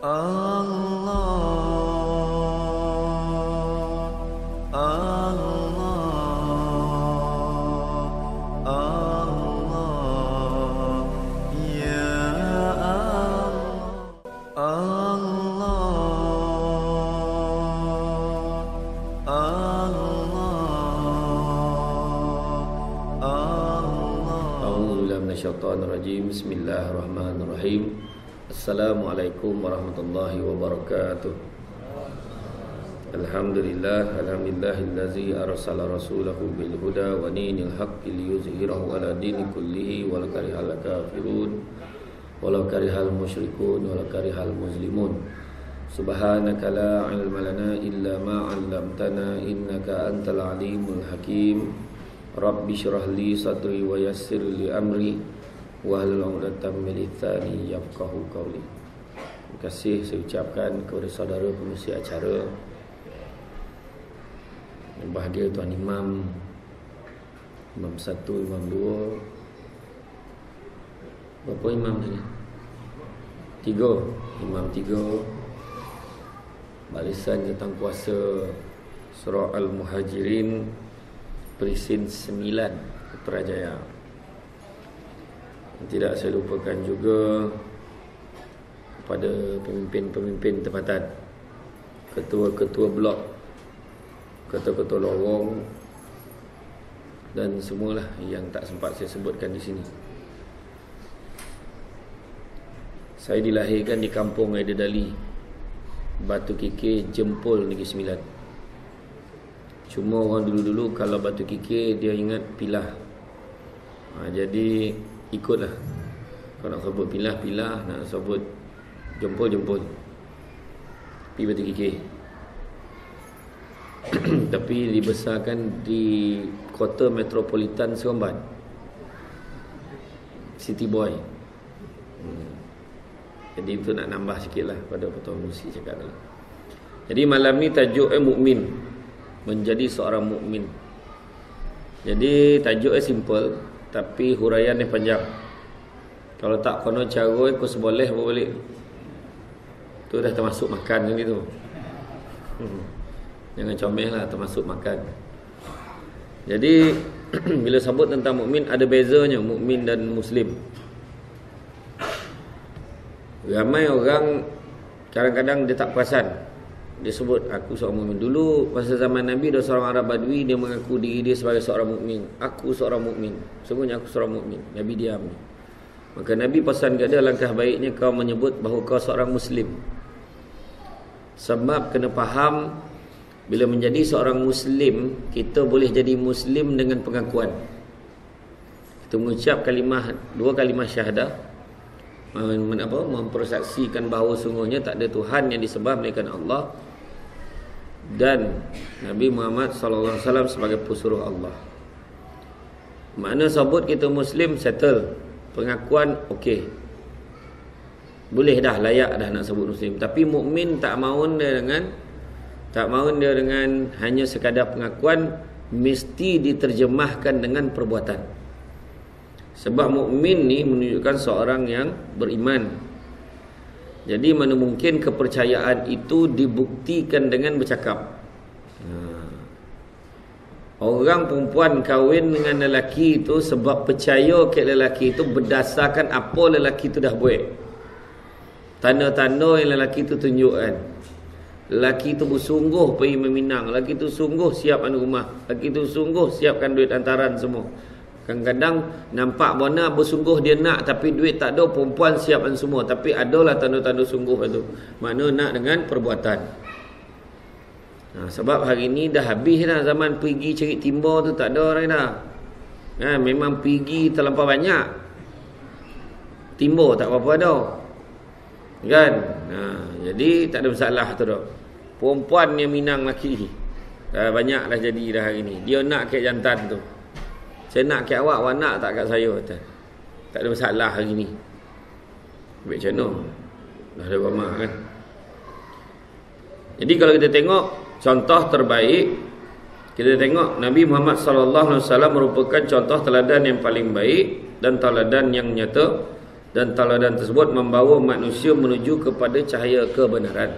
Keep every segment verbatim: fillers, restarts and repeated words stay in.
Minasyaitonirrajim. Bismillahirrahmanirrahim. Assalamualaikum warahmatullahi wabarakatuh. Alhamdulillah, alhamdulillahillazi arsala rasulahu bil huda wa dinil haqqi liyuzhirahu ala dini kullihi walau karihal kafirun walau karihal musyrikun walau karihal muslimun. Subhanaka la ilma lana illa ma 'allamtana innaka antal alimul hakim. Rabbi syrah li sadri wa yassir li amri wahlul 'uqdatam min lisani yafqahu qawli. Terima kasih saya ucapkan kepada saudara pengurusi acara yang bahagia, Tuan Imam, Imam satu, Imam dua. Berapa imam tadi? Tiga. Imam tiga. Barisan tentang kuasa Surah Al-Muhajirin, Perisin sembilan, Putrajaya. Tidak saya lupakan juga kepada pemimpin-pemimpin tempatan, ketua-ketua blok, ketua-ketua lorong, dan semualah yang tak sempat saya sebutkan di sini. Saya dilahirkan di kampung Aidedali, Batu Kikir, Jempol, Negeri Sembilan. Cuma orang dulu-dulu kalau Batu Kikir dia ingat Pilah. ha, Jadi ikutlah. Kalau nak sebut Pilah, Pilah. Nak sebut Jempol, Jempol. Pergi Batu Kikir. Tapi dibesarkan di kota metropolitan Seremban, City Boy. hmm. Jadi itu nak nambah sikit lah pada Ketua Musi cakap tadi. Jadi malam ni tajuk eh mukmin, menjadi seorang mukmin. Jadi tajuknya simple tapi huraiannya panjang. Kalau tak kono cara aku seboleh boleh. Tu dah termasuk makan kan gitu. Hmm. Jangan comel lah, termasuk makan. Jadi bila sebut tentang mukmin ada bezanya mukmin dan muslim. Ramai orang kadang-kadang dia tak perasan. Dia sebut aku seorang mukmin. Dulu masa zaman Nabi ada seorang Arab Badui, dia mengaku diri dia sebagai seorang mukmin. Aku seorang mukmin. Sungguhnya aku seorang mukmin. Nabi diam. Maka Nabi pesan kepada dia, langkah baiknya kau menyebut bahawa kau seorang muslim. Sebab kena faham, bila menjadi seorang muslim, kita boleh jadi muslim dengan pengakuan. Kita mengucap kalimah, dua kalimah syahadah, Men, apa, mempersaksikan bahawa sungguhnya tak ada Tuhan yang disembah melainkan Allah, dan Nabi Muhammad sallallahu alaihi wasallam sebagai pesuruh Allah. Makna sebut kita Muslim, settle. Pengakuan okey, boleh dah, layak dah nak sebut Muslim. Tapi mukmin tak mahu dia dengan Tak mahu dia dengan hanya sekadar pengakuan, mesti diterjemahkan dengan perbuatan. Sebab mukmin ni menunjukkan seorang yang beriman. Jadi mana mungkin kepercayaan itu dibuktikan dengan bercakap. Ha. Orang perempuan kahwin dengan lelaki itu sebab percaya ke lelaki itu berdasarkan apa lelaki itu dah buat. Tanda-tanda yang lelaki itu tunjukkan. Lelaki itu bersungguh pergi meminang, lelaki itu sungguh siapkan rumah, lelaki itu sungguh siapkan duit antaran semua. Kadang-kadang nampak bona bersungguh dia nak, tapi duit tak ada, perempuan siapkan semua. Tapi adalah tanda-tanda sungguh itu. Mana nak dengan perbuatan. Nah, sebab hari ni dah habis dah zaman pergi cari timba tu, tak ada orang dah. Nah, memang pergi terlampau banyak. Timba tak apa-apa dah. Kan? Nah, jadi tak ada masalah tu dah. Perempuan yang minang lelaki. Dah banyak dah jadi dah hari ni. Dia nak ke jantan tu. Saya nak kat awak, awak nak tak kat saya? Tak, tak ada masalah hari ni. Baik macam mana? Dah ada ramah kan? Jadi kalau kita tengok contoh terbaik, kita tengok Nabi Muhammad sallallahu alaihi wasallam merupakan contoh teladan yang paling baik dan teladan yang nyata dan tauladan tersebut membawa manusia menuju kepada cahaya kebenaran.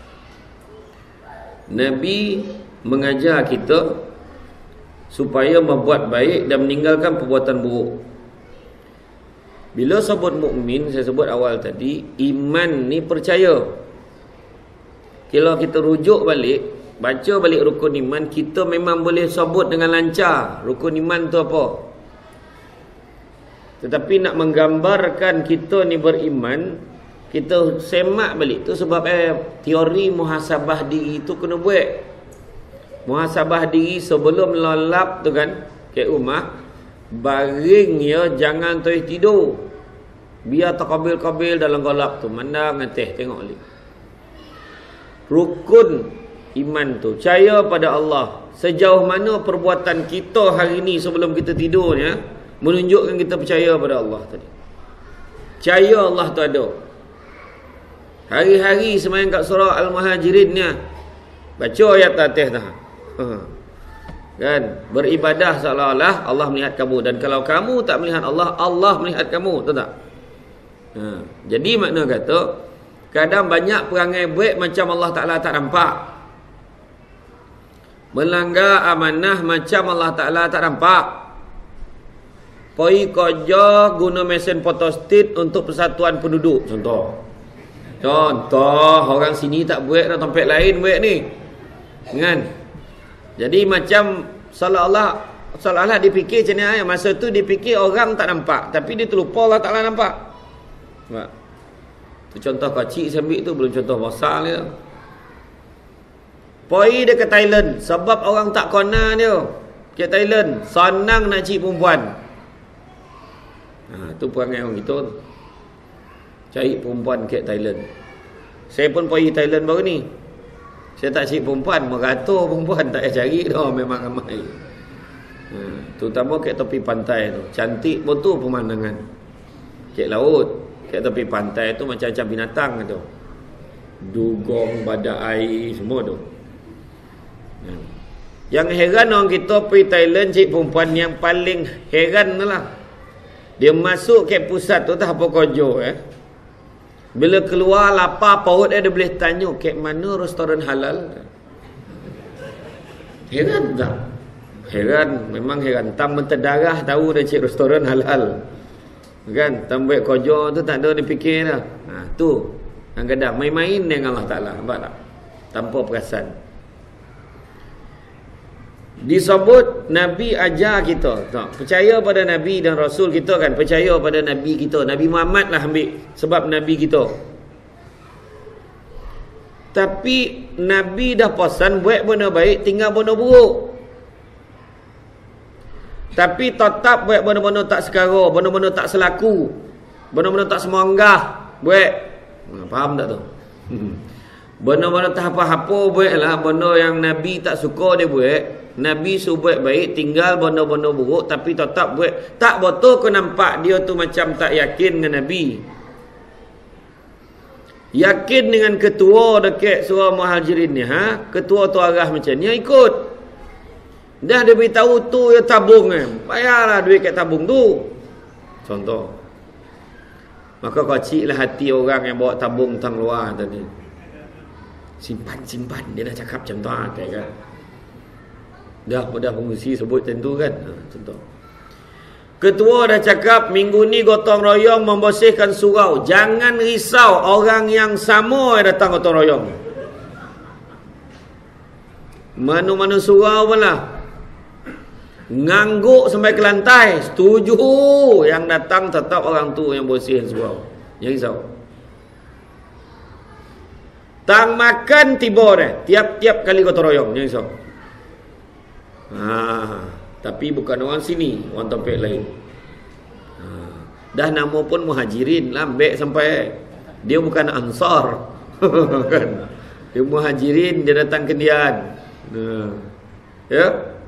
Nabi mengajar kita supaya membuat baik dan meninggalkan perbuatan buruk. Bila sebut mukmin, saya sebut awal tadi, iman ni percaya. Kalau kita rujuk balik, baca balik rukun iman, kita memang boleh sebut dengan lancar rukun iman tu apa. Tetapi nak menggambarkan kita ni beriman, kita semak balik tu sebab eh teori muhasabah diri tu kena buat. Muhasabah diri sebelum lelap tu kan, kat rumah, baring ya, jangan terus tidur. Biar terkabil-kabil dalam gelap tu, mandang atas tengok balik. Rukun iman tu, percaya pada Allah. Sejauh mana perbuatan kita hari ni sebelum kita tidurnya menunjukkan kita percaya pada Allah tadi. Percaya Allah tu ada. Hari-hari semayang kat surah Al-Muhajirin ni, baca ayat atas dah. Ha. Kan? Beribadah seolah-olah Allah melihat kamu, dan kalau kamu tak melihat Allah, Allah melihat kamu, tahu tak? Ha. Jadi makna kata, kadang banyak perangai baik macam Allah Ta'ala tak nampak. Melanggar amanah macam Allah Ta'ala tak nampak. Pergi kerja guna mesin fotostat untuk persatuan penduduk, contoh. Contoh, orang sini tak buat dah, tempat lain buat ni. Kan? Jadi macam seolah-olah seolah-olah dipikir macam ni, masa tu dipikir orang tak nampak, tapi dia terlupa Allah Ta'ala nampak. Nampak? Tu contoh kecil saya ambil tu, belum contoh besar dia. Pergi dia ke Thailand, sebab orang tak kena dia. Ke Thailand, senang nak cik perempuan. Ha, tu perangai orang kita tu. Cari perempuan ke Thailand. Saya pun pergi Thailand baru ni. Saya tak cari perempuan, meratur perempuan tak payah cari dah, memang ramai. Ha, terutama ke tepi pantai tu. Cantik pun tu pemandangan. Ke laut, ke tepi pantai tu macam-macam binatang tu. Dugong, badak air, semua tu. Ha. Yang heran orang kita pergi Thailand cari perempuan, yang paling heran tu lah. Dia masuk ke pusat tu tak apa kerja eh. Bila keluar lapar perut dia, dia boleh tanya ke mana restoran halal. Heran tak? Heran, memang heran. Tam menterdarah tahu dia cek restoran halal. Kan? Tam buat kerja tu tak ada dia fikir dah. Ha, tu. Kadang-kadang main-main dengan Allah Ta'ala. Nampak tak? Tanpa perasan. Disebut Nabi ajar kita tak? Percaya pada Nabi dan Rasul kita kan. Percaya pada Nabi kita, Nabi Muhammad lah ambil, sebab Nabi kita. Tapi Nabi dah pesan buat benda baik, tinggal benda buruk. Tapi tetap buat benda-benda tak sekara, benda-benda tak selaku, benda-benda tak semonggah buat. Ha, faham tak tu? Benda-benda tak apa-apa buat lah. Benda yang Nabi tak suka dia buat. Nabi suruh buat baik, tinggal benda-benda buruk, tapi tetap buat. Tak betul kau nampak dia tu macam tak yakin dengan Nabi. Yakin dengan ketua dekat surah Muhajirin ni, ha? Ketua tu arah macam ni, ikut. Dah dia beritahu tu ya tabung kan. Payahlah duit kat tabung tu. Contoh. Maka kecillah hati orang yang bawa tabung tang luar tadi. Simpan-simpan, dia dah cakap macam tu ha, kan. Dah dah pengurusi sebut macam tu kan. Ha, contoh. Ketua dah cakap minggu ni gotong royong membersihkan surau. Jangan risau orang yang sama yang datang gotong royong. Mana-mana surau pun lah. Ngangguk sampai ke lantai. Setuju. Yang datang tetap orang tu yang bersihkan surau. Jangan risau. Tang makan tiba dah. Tiap-tiap kali gotong royong. Jangan risau. Ha, tapi bukan orang sini, orang tempat lain. Ha, dah nama pun Muhajirin, lambek sampai. Dia bukan Ansar. Kan? Dia Muhajirin, dia datang ke Dian. Ha. Ya.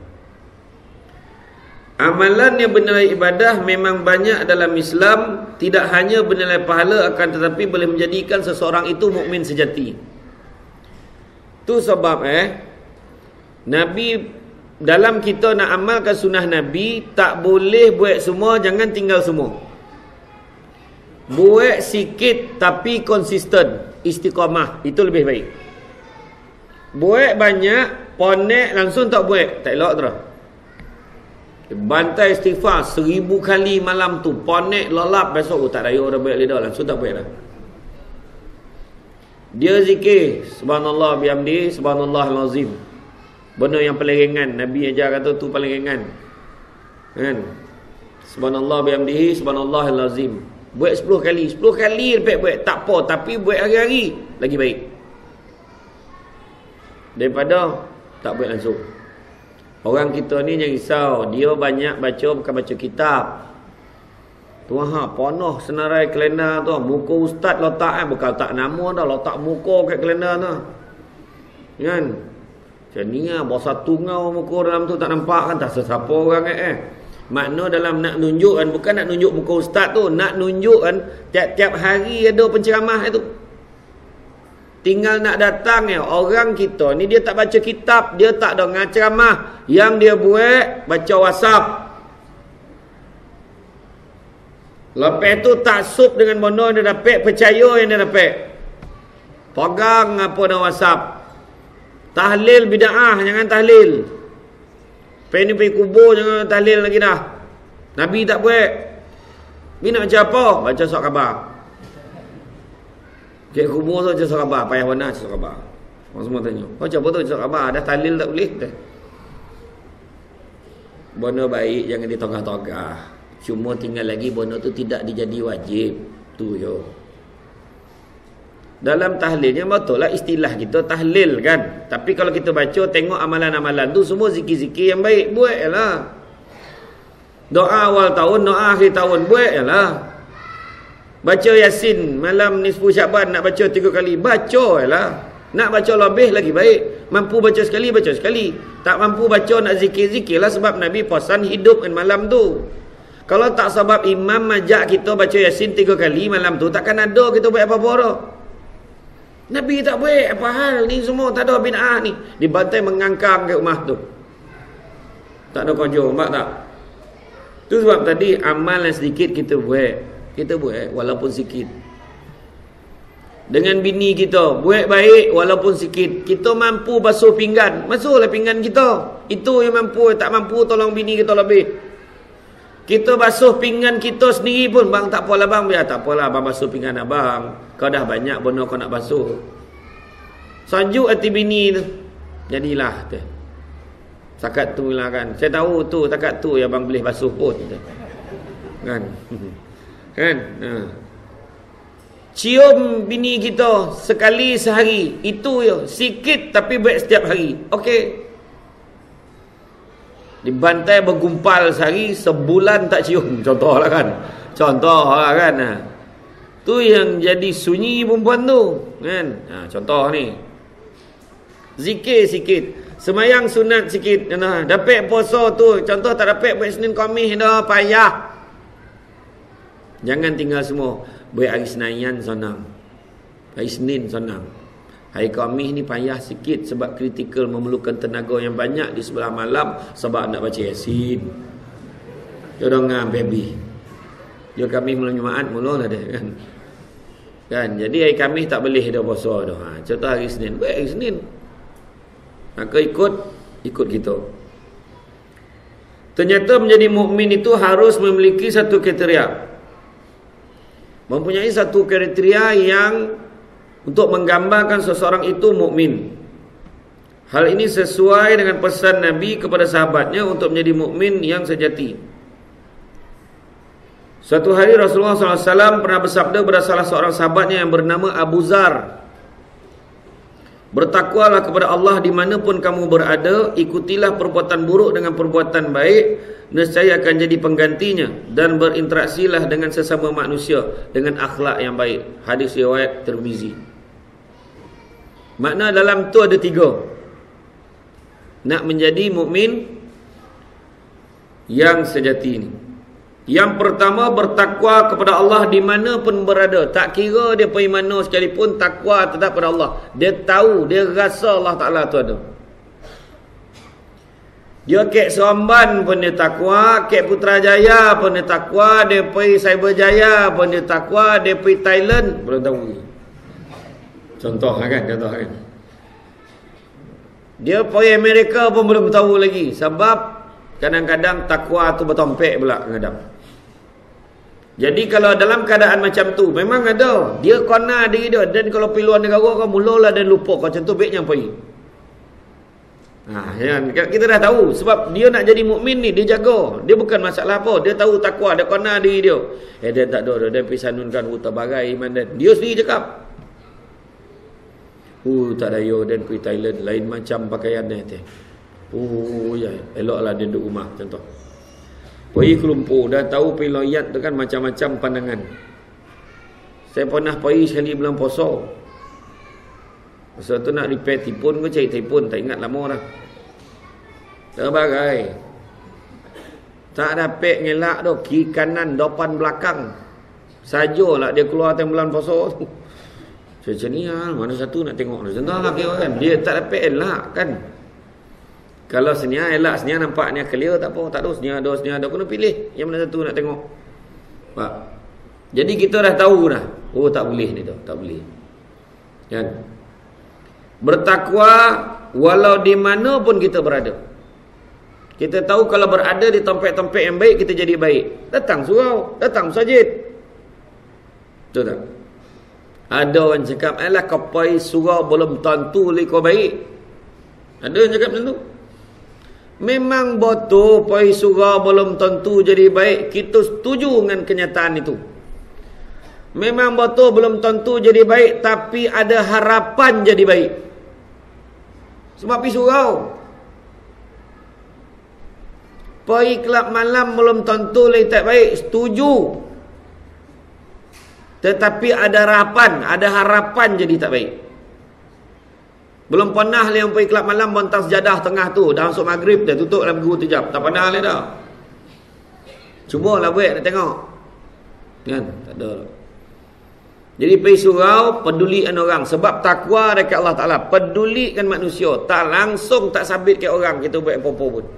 Amalan yang bernilai ibadah memang banyak dalam Islam, tidak hanya bernilai pahala, akan tetapi boleh menjadikan seseorang itu mukmin sejati. Tu sebab eh Nabi dalam kita nak amalkan sunnah Nabi, tak boleh buat semua, jangan tinggal semua. Buat sikit tapi konsisten, istiqamah, itu lebih baik. Buat banyak, ponek langsung tak buat, tak elok terus. Bantai istighfar seribu kali malam tu, ponek lolap, besok oh, tak raya dah buat lidah, langsung tak buat dah. Dia zikir subhanallah bihamdi, subhanallahal azim. Benda yang paling ringan, Nabi ajar kata tu paling ringan. Kan? Subhanallah bihamdihi, subhanallahal azim. Buat sepuluh kali, sepuluh kali lepas buat tak apa, tapi buat hari-hari lagi baik daripada tak buat langsung. Orang kita ni yang risau, dia banyak baca bukan baca kitab. Tuan ha, penuh senarai kalender tu, muka ustaz letak kan, bukan letak nama dah, letak muka kat kalender tu. Kan? Macam ni lah, bawa satu ngau muka dalam tu tak nampak kan, tak sesiapa orang eh. eh. Makna dalam nak nunjukkan, bukan nak nunjuk muka ustaz tu, nak nunjukkan tiap-tiap hari ada penceramah itu. Tinggal nak datang ya, orang kita ni dia tak baca kitab, dia tak ada ngaceramah, yang dia buat baca WhatsApp. Lepas tu taksub dengan benda yang dia dapat, percaya yang dia dapat. Pegang apa dah WhatsApp. Tahlil bid'ah, jangan tahlil. Pergi ni pergi kubur, jangan tahlil lagi dah. Nabi tak buat. Ni nak baca apa? Baca surat khabar. Kek kubur tu baca surat khabar, payah warna baca surat khabar. Orang semua tanya, baca apa tu surat khabar? Dah tahlil tak boleh? Benda baik jangan ditogah-togah. Cuma tinggal lagi benda tu tidak dijadi wajib. Tu yo. Dalam tahlilnya betul lah istilah kita tahlil kan. Tapi kalau kita baca tengok amalan-amalan tu semua zikir-zikir yang baik, buat lah. Doa awal tahun, doa akhir tahun, buat lah. Baca Yasin malam nisfu Syaban nak baca tiga kali, baca lah. Nak baca lebih lagi baik. Mampu baca sekali, baca sekali. Tak mampu baca nak zikir-zikir lah, sebab Nabi pasan hidup kan malam tu. Kalau tak sebab imam majak kita baca Yasin tiga kali malam tu, takkan ada kita buat apa-apa dah. Nabi tak buat apa hal ni semua, tak ada bid'ah ni. Dibantai mengangkang ke rumah tu. Tak ada kerja, nampak tak? Tu sebab tadi amal yang sedikit kita buat. Kita buat walaupun sikit. Dengan bini kita, buat baik walaupun sikit. Kita mampu basuh pinggan, basuhlah pinggan kita. Itu yang mampu, tak mampu tolong bini kita lebih. Kita basuh pinggan kita sendiri pun, bang tak apalah bang, biar tak apalah abang basuh pinggan abang. Kau dah banyak benda kau nak basuh. Sajuk hati bini tu. Jadilah tu. Takat tu lah kan. Saya tahu tu, takat tu yang abang boleh basuh pun. Tu. Kan? Kan? Ha. Cium bini kita sekali sehari. Itu je. Sikit tapi buat setiap hari. Okey. Dibantai bergumpal sehari, sebulan tak cium. Contohlah kan. Contohlah kan. Ha. Tu yang jadi sunyi perempuan tu. Kan? Ha, contoh ni. Zikir sikit. Semayang sunat sikit. Nah, dapat puasa tu. Contoh tak dapat buat Senin Khamis dah. Payah. Jangan tinggal semua. Buat hari Senayan senang. Hari Senin senang. Hari Khamis ni payah sikit sebab kritikal, memerlukan tenaga yang banyak di sebelah malam sebab nak baca Yasin. Jodoh ngam baby. Dia Khamis malam Jumaat mula lah dia kan. Kan, jadi hari Khamis tak boleh dah puasa dah. Ha, contoh hari Senin, buat hari Senin. Maka ikut ikut kita. Ternyata menjadi mukmin itu harus memiliki satu kriteria. Mempunyai satu kriteria yang untuk menggambarkan seseorang itu mukmin. Hal ini sesuai dengan pesan Nabi kepada sahabatnya untuk menjadi mukmin yang sejati. Suatu hari Rasulullah sallallahu alaihi wasallam pernah bersabda kepada salah seorang sahabatnya yang bernama Abu Zar, "Bertakwalah kepada Allah dimanapun kamu berada, ikutilah perbuatan buruk dengan perbuatan baik, nescaya akan jadi penggantinya, dan berinteraksilah dengan sesama manusia dengan akhlak yang baik." Hadis riwayat Tirmizi. Makna dalam tu ada tiga. Nak menjadi mukmin yang sejati ini. Yang pertama, bertakwa kepada Allah di mana pun berada. Tak kira dia pergi mana sekalipun, takwa tetap pada Allah. Dia tahu, dia rasa Allah Ta'ala tu ada. Dia kek Seremban pun dia takwa, kek Putrajaya pun dia takwa, dia pergi Cyberjaya pun dia takwa, dia pergi Thailand belum tahu. Contoh kan, contoh kan. Dia pergi Amerika pun belum tahu lagi. Sebab kadang-kadang takwa tu bertompek pula kadang. Jadi kalau dalam keadaan macam tu, memang ada. Dia kona diri dia. Dan kalau pergi luar negara, kau mulalah dan lupa. Kau macam tu baiknya pergi. Ha, ya, kita dah tahu. Sebab dia nak jadi mukmin ni, dia jaga. Dia bukan masalah apa. Dia tahu takwa, dia kona diri dia. Eh, dia tak ada. Dia pergi sanunkan, oh, terbagai iman dia. Dia sendiri cakap. Oh, tak daya. Dan pergi Thailand. Lain macam pakaian dia. Oh, ya. Eloklah dia duduk rumah. Contoh. Pergi ke Lumpur. Dah tahu pergi loyat tu kan macam-macam pandangan. Saya pernah pergi sekali bulan puasa. Masa tu nak repair telefon ke cari telefon. Tak ingat lama dah. Terbagai. Tak dapat ngelak tu. Kiri kanan, depan belakang. Sajalah dia keluar time bulan puasa tu. Macam ni lah. Mana satu nak tengok tu. Contoh lah kira kan. Dia tak dapat elak kan. Kalau senia elak, senia nampak ni clear tak apa. Tak ada senia ada, senia ada. Kena pilih. Yang mana satu nak tengok. Pak. Jadi kita dah tahu dah. Oh tak boleh ni tu. Tak boleh. Kan. Bertakwa walau di mana pun kita berada. Kita tahu kalau berada di tempat-tempat yang baik, kita jadi baik. Datang surau, datang masjid. Betul tak? Ada orang cakap, alah kau pergi surau belum tentu li kau baik. Ada yang cakap macam tu. Memang betul pergi surau belum tentu jadi baik. Kita setuju dengan kenyataan itu. Memang betul belum tentu jadi baik, tapi ada harapan jadi baik. Sebab pergi surau. Pergi kelab malam belum tentu lagi tak baik. Setuju. Tetapi ada harapan. Ada harapan jadi tak baik. Belum pernah yang pergi kelab malam bontang sejadah tengah tu. Dah masuk maghrib dah tutup dalam guru tu jam. Tak pernah lah dah. Cubalah buat nak tengok. Kan? Tak ada. Jadi pergi surau, pedulikan orang. Sebab takwa dekat Allah Ta'ala. Pedulikan manusia. Tak langsung tak sabit ke orang. Kita buat apa-apa pun.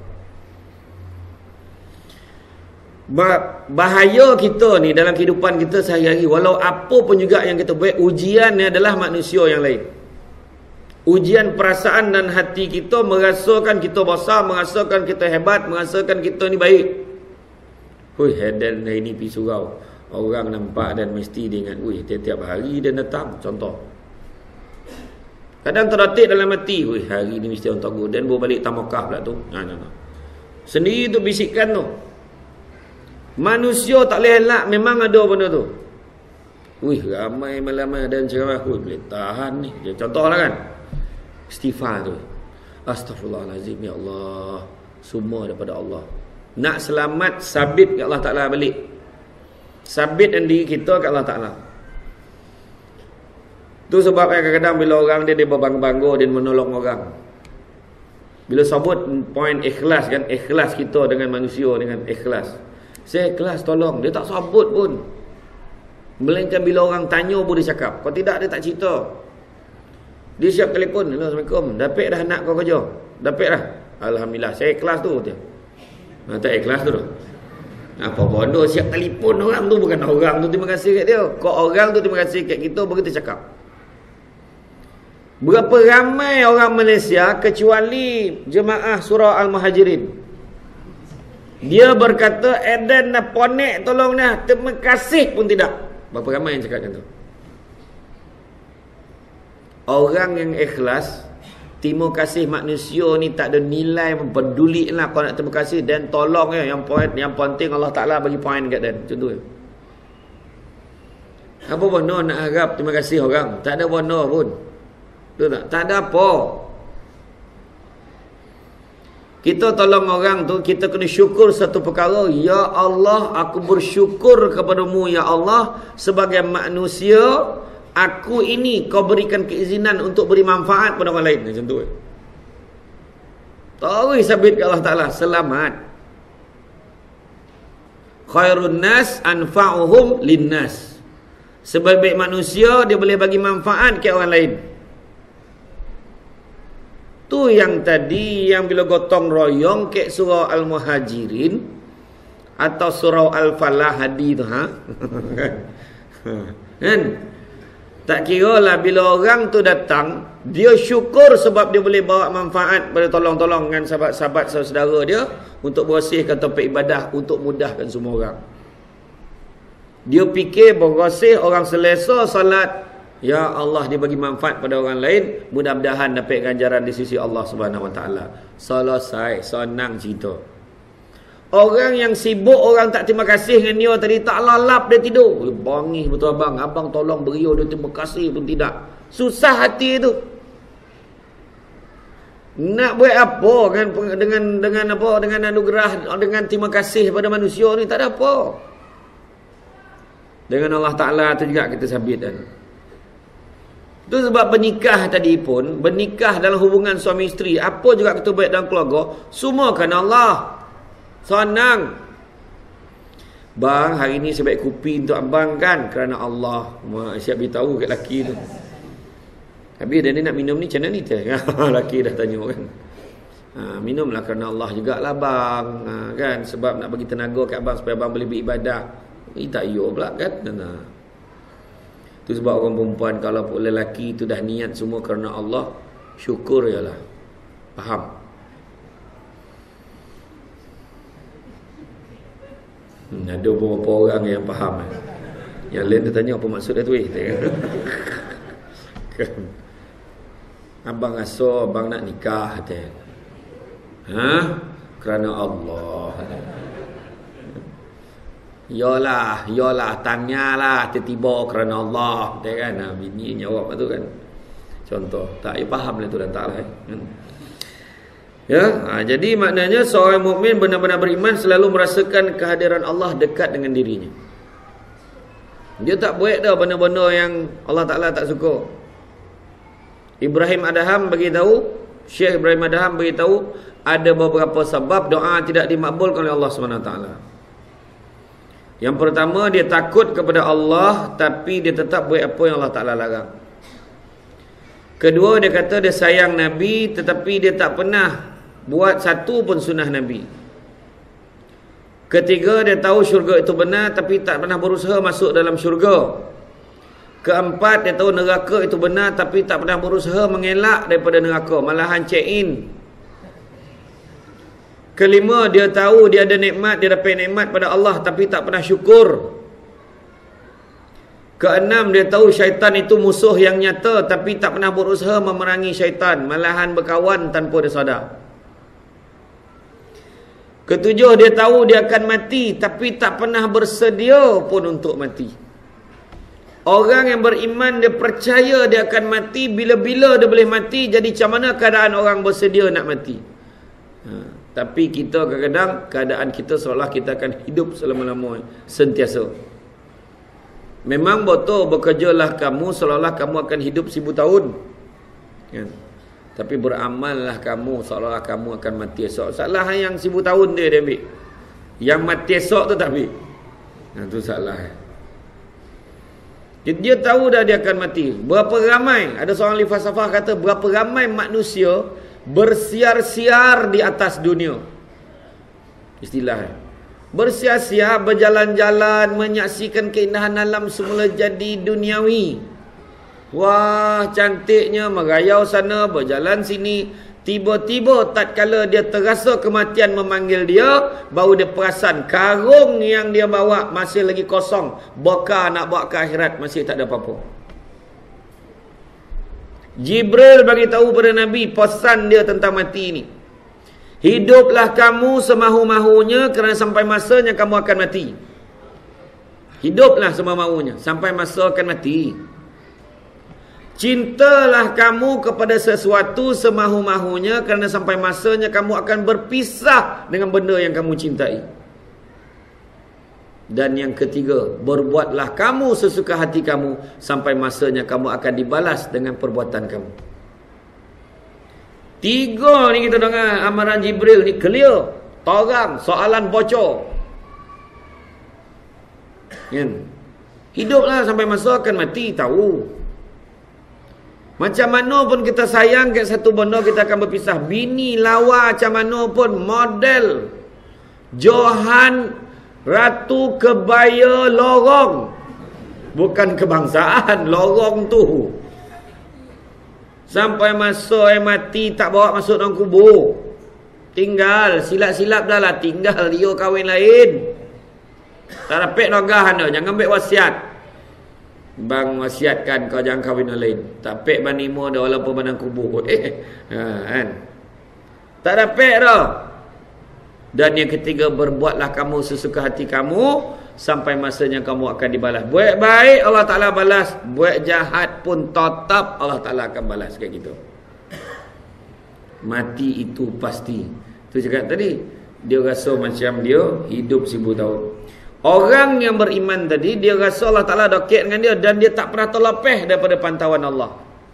Bahaya kita ni dalam kehidupan kita sehari-hari. Walau apa pun juga yang kita buat, ujian ni adalah manusia yang lain. Ujian perasaan dan hati kita merasakan kita besar, merasakan kita hebat, merasakan kita ni baik. Hui, hedan hari ni pergi surau. Orang nampak dan mesti dia ingat, wih, tiap-tiap hari dia datang. Contoh. Kadang terdetik dalam hati, wih, hari ni mesti orang tegur. Dan bawa balik tamakah pula tu. Nah, nah, nah. Sendiri tu bisikan tu. Manusia tak boleh elak, memang ada benda tu. Wih, ramai malam ada yang ceramah. Wih, boleh tahan ni. Contohlah kan. Istighfar tu. Astaghfirullahalazim, ya Allah. Semua daripada Allah. Nak selamat, sabit ke Allah Ta'ala balik. Sabit dan diri kita kat Allah Ta'ala. Tu sebab kadang-kadang bila orang dia, dia berbangga-bangga, dia menolong orang. Bila sebut poin ikhlas kan, ikhlas kita dengan manusia, dengan ikhlas. Saya ikhlas tolong, dia tak sebut pun. Melainkan bila orang tanya pun dia cakap. Kalau tidak dia tak cerita. Dia siap telefon, Assalamualaikum, dapat dah anak kau kerja? Dapat dah? Alhamdulillah, saya ikhlas tu. Dia. Nah, tak ikhlas tu tu. Apa bodoh siap telefon orang tu, bukan orang tu terima kasih kat dia. Kau orang tu terima kasih kat kita, baru kita cakap. Berapa ramai orang Malaysia kecuali jemaah surah Al-Muhajirin. Dia berkata, Eden nak ponek tolong dah, terima kasih pun tidak. Berapa ramai yang cakap macam tu? Orang yang ikhlas, terima kasih manusia ni tak ada nilai, peduli lah kau nak terima kasih dan tolong ya. Yang point, yang penting Allah Ta'ala bagi point kat dia. Macam tu ya. Apa benda nak harap terima kasih orang? Tak ada benda pun. Betul tak? Tak ada apa. Kita tolong orang tu, kita kena syukur satu perkara. Ya Allah, aku bersyukur kepadamu ya Allah. Sebagai manusia, aku ini kau berikan keizinan untuk beri manfaat pada orang lain. Macam tu. Tahu sabit ke Allah Ta'ala. Selamat. Khairun nas anfa'uhum linnas. Sebaik-baik manusia, dia boleh bagi manfaat ke orang lain. Tu yang tadi yang bila gotong royong ke surau Al-Muhajirin atau surau Al-Falah hadi tu ha. Kan? Tak kira lah bila orang tu datang, dia syukur sebab dia boleh bawa manfaat pada tolong-tolong dengan sahabat-sahabat saudara dia untuk bersihkan tempat ibadah, untuk mudahkan semua orang. Dia fikir bersih orang selesa salat, ya Allah dia bagi manfaat pada orang lain, mudah-mudahan dapat ganjaran di sisi Allah Subhanahu Wa Taala. Selesai, senang cerita. Orang yang sibuk, orang tak terima kasih dengan dia tadi, tak lalap dia tidur. Bangis betul abang, abang tolong beri dia terima kasih pun tidak. Susah hati tu. Nak buat apa kan dengan dengan apa dengan anugerah, dengan terima kasih pada manusia ni, tak ada apa. Dengan Allah Taala tu juga kita sabit kan. Itu sebab bernikah tadi pun, bernikah dalam hubungan suami isteri, apa juga kita buat dalam keluarga, semua kerana Allah. Senang. Bang, hari ni saya baik kopi untuk abang kan, kerana Allah. Mak siap beritahu kat lelaki tu. Habis dia ni nak minum ni macam mana ni teh? Lelaki dah tanya kan. Ha, minumlah kerana Allah jugalah bang. Ha, kan, sebab nak bagi tenaga kat abang supaya abang boleh beribadah. Ini tak yo pula kan. Nah. Tu sebab orang perempuan kalau lelaki tu dah niat semua kerana Allah, syukur je lah. Faham? Hmm, ada beberapa orang yang faham eh. Yang lain dia tanya apa maksud dia tu eh. Abang rasa abang nak nikah kata. Ha? Kerana Allah. Yalah, yalah, tanyalah tiba-tiba kerana Allah kata kan. Nah, bini jawab tu kan. Contoh, tak ya faham lah tu dan tak lah. Eh. Ya, ha, jadi maknanya seorang mukmin benar-benar beriman selalu merasakan kehadiran Allah dekat dengan dirinya. Dia tak buat dah benda-benda yang Allah Taala tak suka. Ibrahim Adham bagi tahu, Syekh Ibrahim Adham bagi tahu ada beberapa sebab doa tidak dimakbulkan oleh Allah Subhanahu Wa Taala. Yang pertama, dia takut kepada Allah tapi dia tetap buat apa yang Allah Taala larang. Kedua, dia kata dia sayang Nabi tetapi dia tak pernah buat satu pun sunnah Nabi. Ketiga, dia tahu syurga itu benar tapi tak pernah berusaha masuk dalam syurga. Keempat, dia tahu neraka itu benar tapi tak pernah berusaha mengelak daripada neraka, malahan check in. Kelima, dia tahu dia ada nikmat, dia dapat nikmat pada Allah tapi tak pernah syukur. Keenam, dia tahu syaitan itu musuh yang nyata tapi tak pernah berusaha memerangi syaitan, malahan berkawan tanpa dia sadar. Ketujuh, dia tahu dia akan mati tapi tak pernah bersedia pun untuk mati. Orang yang beriman dia percaya dia akan mati, bila-bila dia boleh mati, jadi macam mana keadaan orang bersedia nak mati? Ha, tapi kita kadang-kadang keadaan kita seolah kita akan hidup selama-lamanya, sentiasa. Memang betul bekerjalah kamu seolah-olah kamu akan hidup seribu tahun. Kan? Tapi beramallah kamu seolah-olah kamu akan mati esok. Salah yang seribu tahun dia dia ambil. Yang mati esok tu tak ambil. Nah, tu salah. Dia, dia tahu dah dia akan mati. Berapa ramai, ada seorang ahli falsafah kata, berapa ramai manusia bersiar-siar di atas dunia. Istilah. Bersiar-siar, berjalan-jalan, menyaksikan keindahan alam semula jadi duniawi. Wah, cantiknya, merayau sana, berjalan sini. Tiba-tiba tatkala dia terasa kematian memanggil dia, baru dia perasan karung yang dia bawa masih lagi kosong. Bekal nak bawa ke akhirat masih tak ada apa-apa. Jibril bagi tahu pada Nabi pesan dia tentang mati ini. Hiduplah kamu semahu-mahunya kerana sampai masanya kamu akan mati. Hiduplah semahu-mahunya sampai masa akan mati. Cintalah kamu kepada sesuatu semahu-mahunya kerana sampai masanya kamu akan berpisah dengan benda yang kamu cintai. Dan yang ketiga, berbuatlah kamu sesuka hati kamu sampai masanya kamu akan dibalas dengan perbuatan kamu. Tiga ni kita dengar amaran Jibril ni clear, terang, soalan bocor. Kan? Hiduplah sampai masa akan mati, tahu. Macam mana pun kita sayang kat satu benda, kita akan berpisah. Bini lawa macam mana pun, model Johan Ratu Kebaya Lorong, bukan kebangsaan, lorong tu. Sampai masa eh mati tak bawa masuk dalam kubur. Tinggal, silap-silap dah lah, tinggal dia kahwin lain. Tak dapat nogah anda, jangan ambil wasiat. Bang wasiatkan kau jangan kahwin lain. Tak dapat banimo dah walaupun bandang kubur. Eh, ha, kan? Tak dapat dah. Dan yang ketiga, berbuatlah kamu sesuka hati kamu sampai masanya kamu akan dibalas. Buat baik Allah Ta'ala balas, buat jahat pun tetap Allah Ta'ala akan balas kayak gitu. Mati itu pasti. Tu cakap tadi, dia rasa macam dia hidup seribu tahun. Orang yang beriman tadi, dia rasa Allah Ta'ala dokek dengan dia dan dia tak pernah terlepas daripada pantauan Allah.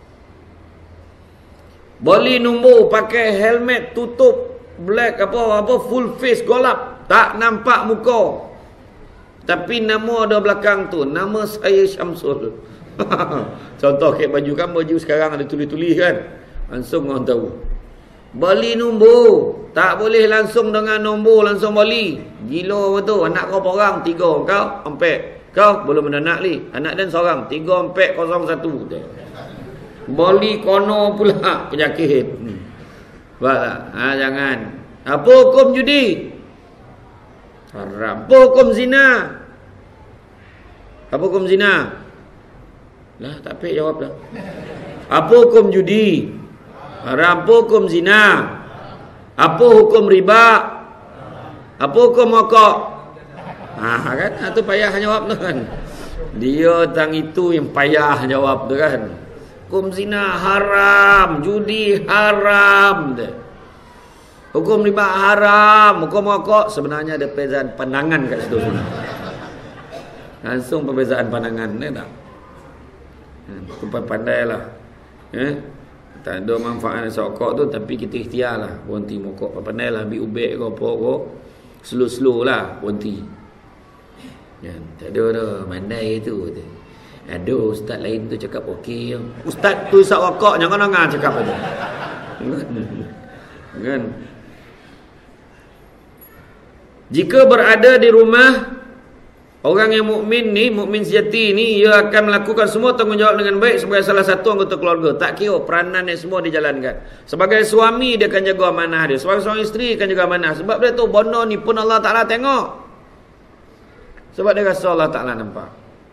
Boleh nombor pakai helmet tutup black apa apa full face golap, tak nampak muka. Tapi nama ada belakang tu, nama saya Syamsul. Contoh kayak baju kan, baju sekarang ada tulis-tulis kan. Langsung orang tahu. Beli nombor, tak boleh langsung dengan nombor langsung beli. Gila betul. Anak kau orang tiga, kau empat. Kau belum ada anak ni. Anak dan seorang, tiga empat kosong satu. Beli kono pula penyakit. Hmm. Baiklah, ha, jangan. Apa hukum judi? Haram. Apa hukum zina? Apa hukum zina? Lah, tak payah jawab dah. Apa hukum judi? Haram. Apa hukum zina? Apa hukum riba? Apa hukum mokok? Ha, kan? Itu payah jawab tu kan. Dia tang itu yang payah jawab tu kan. Hukum zina haram, judi haram. Hukum riba haram, hukum mokok. Sebenarnya ada perbezaan pandangan kat situ. Langsung perbezaan pandangan ni tak. Itu pandailah. Eh? Tak ada manfaat sokok tu, tapi kita ikhtiar lah berhenti mokok. Pandailah ambil ubek ke apa ke, slow-slow lah berhenti. Ya, tak ada dah mandai tu. Ada ustaz lain tu cakap okey. Ustaz tu isap rokok, jangan dengar cakap tu. Kan? Jika berada di rumah orang yang mukmin ni, mukmin sejati ni, ia akan melakukan semua tanggungjawab dengan baik sebagai salah satu anggota keluarga. Tak kira peranan yang semua dijalankan. Sebagai suami dia akan jaga amanah dia, sebagai seorang isteri akan jaga amanah. Sebab dia tu bono ni pun Allah Ta'ala tengok. Sebab dia rasa Allah Ta'ala nampak.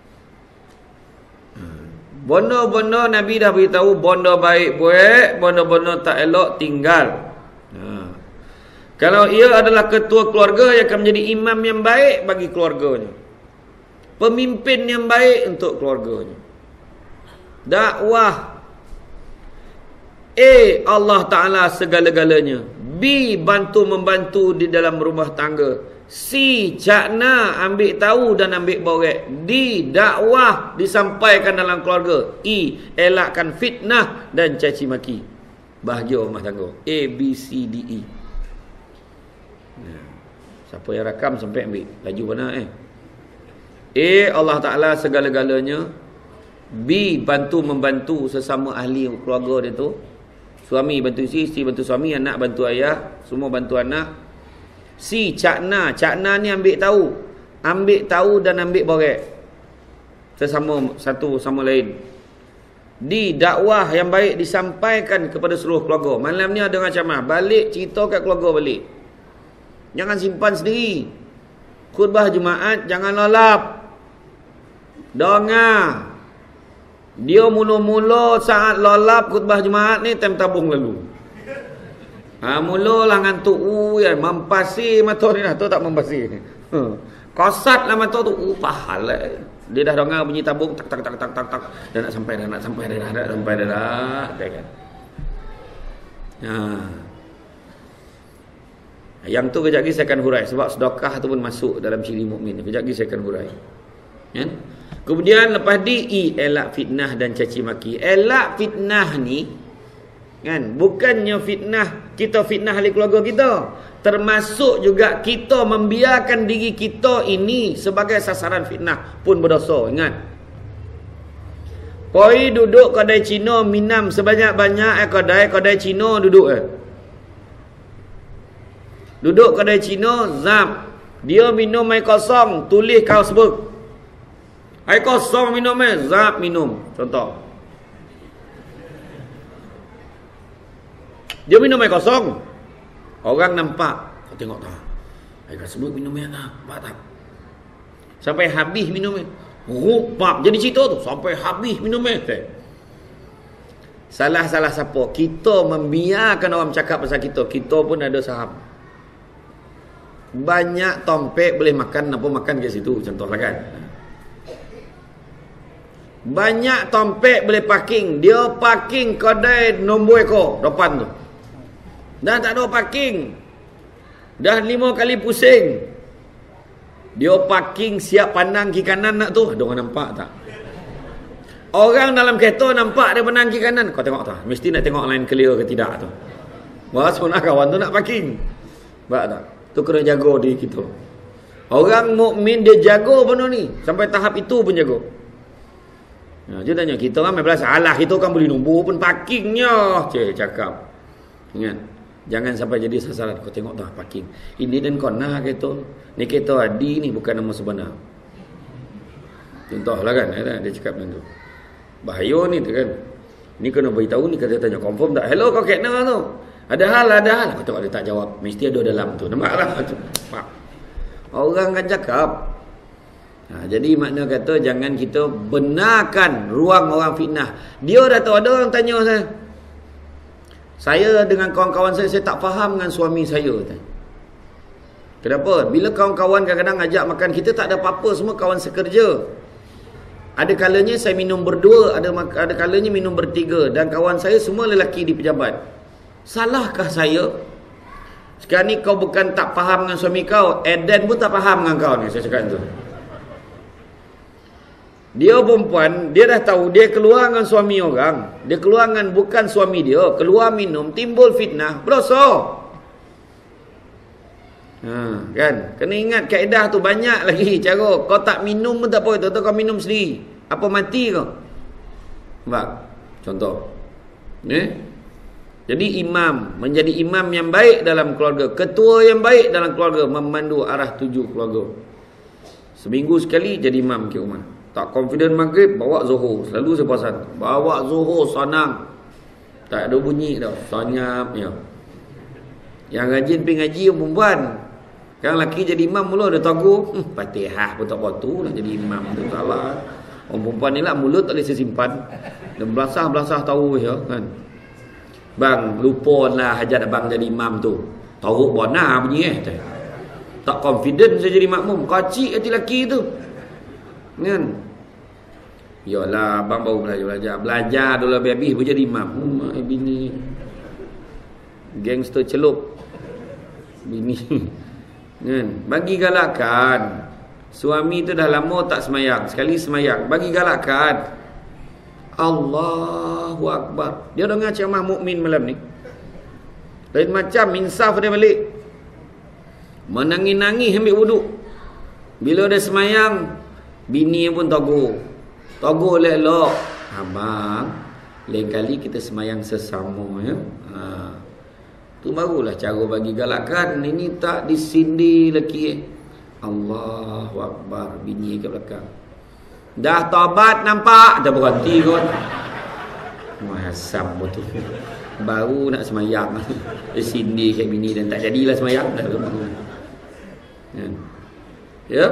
Bono-bono Nabi dah beritahu, bono baik buat, bono-bono tak elok tinggal. Ha. Kalau ia adalah ketua keluarga, ia akan menjadi imam yang baik bagi keluarganya, pemimpin yang baik untuk keluarganya. Dakwah A, Allah Ta'ala segala-galanya. B, bantu-membantu di dalam rumah tangga. C, cakna, ambil tahu dan ambil borek. D, dakwah disampaikan dalam keluarga. E, elakkan fitnah dan caci maki. Bahagia rumah tangga. A, B, C, D, E. Nah, siapa yang rakam sampai ambil. Laju mana eh? A, Allah Ta'ala segala-galanya. B, bantu-membantu sesama ahli keluarga dia tu. Suami bantu isteri, isteri bantu suami, anak bantu ayah, semua bantu anak. C, cakna. Cakna ni ambil tahu. Ambil tahu dan ambil borek. Sesama satu sama lain. D, dakwah yang baik disampaikan kepada seluruh keluarga. Malam ni ada macam mana? Balik cerita kat keluarga balik. Jangan simpan sendiri. Khutbah Jumaat jangan lolap. Dengar. Dia mula-mula saat lolap khutbah Jumaat ni time tabung lalu. Ha, mulalah ngantuk. Uh, ya, mempasi mata ni dah. Tu tak mempasi. Huh. Kosat lah mata tu. Uh, pahal lah. Dia dah dengar bunyi tabung. Tak, tak, tak, tak, tak, tak. Dah nak sampai dah. Nak sampai dah. Nak sampai dah. dah. Kan? Ha. Yang tu kejap lagi saya akan hurai. Sebab sedekah tu pun masuk dalam ciri mukmin. Kejap lagi saya akan hurai. Kan? Kemudian lepas di I, elak fitnah dan caci maki. Elak fitnah ni, kan, bukannya fitnah kita fitnah ahli keluarga kita, termasuk juga kita membiarkan diri kita ini sebagai sasaran fitnah pun berdosa. Ingat, Poi duduk kedai Cina minum sebanyak-banyak eh kedai kedai Cina duduk eh. Duduk kedai Cina zap. Dia minum air kosong, tulis Carlsberg. Air kosong minum eh, zap minum. Contoh. Dia minum air kosong. Orang nampak, kau tengok tak? Air Carlsberg minum air nak, nampak tak? Sampai habis minum air. Rupak jadi cerita tu sampai habis minum air. Salah-salah siapa? Kita membiarkan orang cakap pasal kita. Kita pun ada saham. Banyak tompek boleh makan, apa makan ke situ, contohlah kan. Banyak tompek boleh parking. Dia parking kedai nombor ekor depan tu. Dah tak ada parking. Dah lima kali pusing. Dia parking siap pandang kiri kanan nak tu. Ada orang nampak tak? Orang dalam kereta nampak dia pandang kiri kanan. Kau tengok tak? Mesti nak tengok line clear ke tidak tu. Bahawa sebenarnya kawan tu nak parking. Nampak tak? Tu kena jaga diri kita. Orang mukmin dia jaga benda ni. Sampai tahap itu pun jaga. Nah, dia tanya kita kan belas alah kita kan boleh nombor pun parkingnya. Cik cakap. Ingat. Jangan sampai jadi sasaran. Kau tengok dah parking. Ini dan kona kereta. Ni kereta Adi ni bukan nama sebenar. Contohlah kan. Dia cakap macam tu. Bahaya ni tu kan. Ni kena beritahu ni kata tanya confirm tak. Hello kau kena tu. Ada hal ada hal. Kau tengok dia tak jawab. Mesti ada dalam tu. Nampak lah. Orang kan cakap. Ha, jadi makna kata jangan kita benarkan ruang orang fitnah. Dia dah tahu ada orang tanya saya. Saya dengan kawan-kawan saya, saya tak faham dengan suami saya. Kenapa? Bila kawan-kawan kadang-kadang ajak makan, kita tak ada apa-apa, semua kawan sekerja. Ada kalanya saya minum berdua, ada ada kalanya minum bertiga. Dan kawan saya semua lelaki di pejabat. Salahkah saya? Sekarang ni kau bukan tak faham dengan suami kau, Eden pun tak faham dengan kau ni, saya cakap tu. Dia perempuan, dia dah tahu dia keluar dengan suami orang. Dia keluar dengan bukan suami dia. Keluar minum, timbul fitnah, berdosa. Ha, kan? Kena ingat kaedah tu banyak lagi cara. Kau tak minum pun tak apa, tu kau minum sendiri. Apa mati kau? Nampak? Contoh. Eh? Jadi imam, menjadi imam yang baik dalam keluarga, ketua yang baik dalam keluarga, memandu arah tuju keluarga. Seminggu sekali jadi imam ke rumah. Tak confident maghrib, bawa zuhur. Selalu saya pasal. Bawa zuhur, sanang. Tak ada bunyi dah. Sanyap ya. Yang rajin pergi ngaji yang perempuan. Yang lelaki jadi imam mula ada tagu. Hmm, Fatihah pun tak batu nak jadi imam tu salah. Orang perempuan ni lah mulut tak boleh simpan. Dan belasah-belasah tahu ya kan. Bang, lupa lah hajat abang jadi imam tu. Tahu bona bunyi eh. Tak confident saya jadi makmum. Kacik hati lelaki tu. Kan? Yalah, abang baru belajar-belajar. Belajar dulu habis-habis pun jadi imam. Oh, my bini. Gangster celup. Bini. Kan? Bagi galakan. Suami tu dah lama tak semayang. Sekali semayang. Bagi galakan. Allahu Akbar. Dia dengar ceramah mukmin malam ni. Lain macam insaf dia balik. Menangis-nangis ambil wuduk. Bila dia semayang, bini pun togo. Togo elok. Abang, lain kali kita semayang sesama ya. Ha. Tu barulah cara bagi galakan. Ini tak disindi lagi eh. Allahu Akbar. Bini ke belakang. Dah taubat nampak. Dah berhenti kot. Mahasam betul. Baru nak semayang. Disindi kat bini dan tak jadilah semayang. Ya. Ya.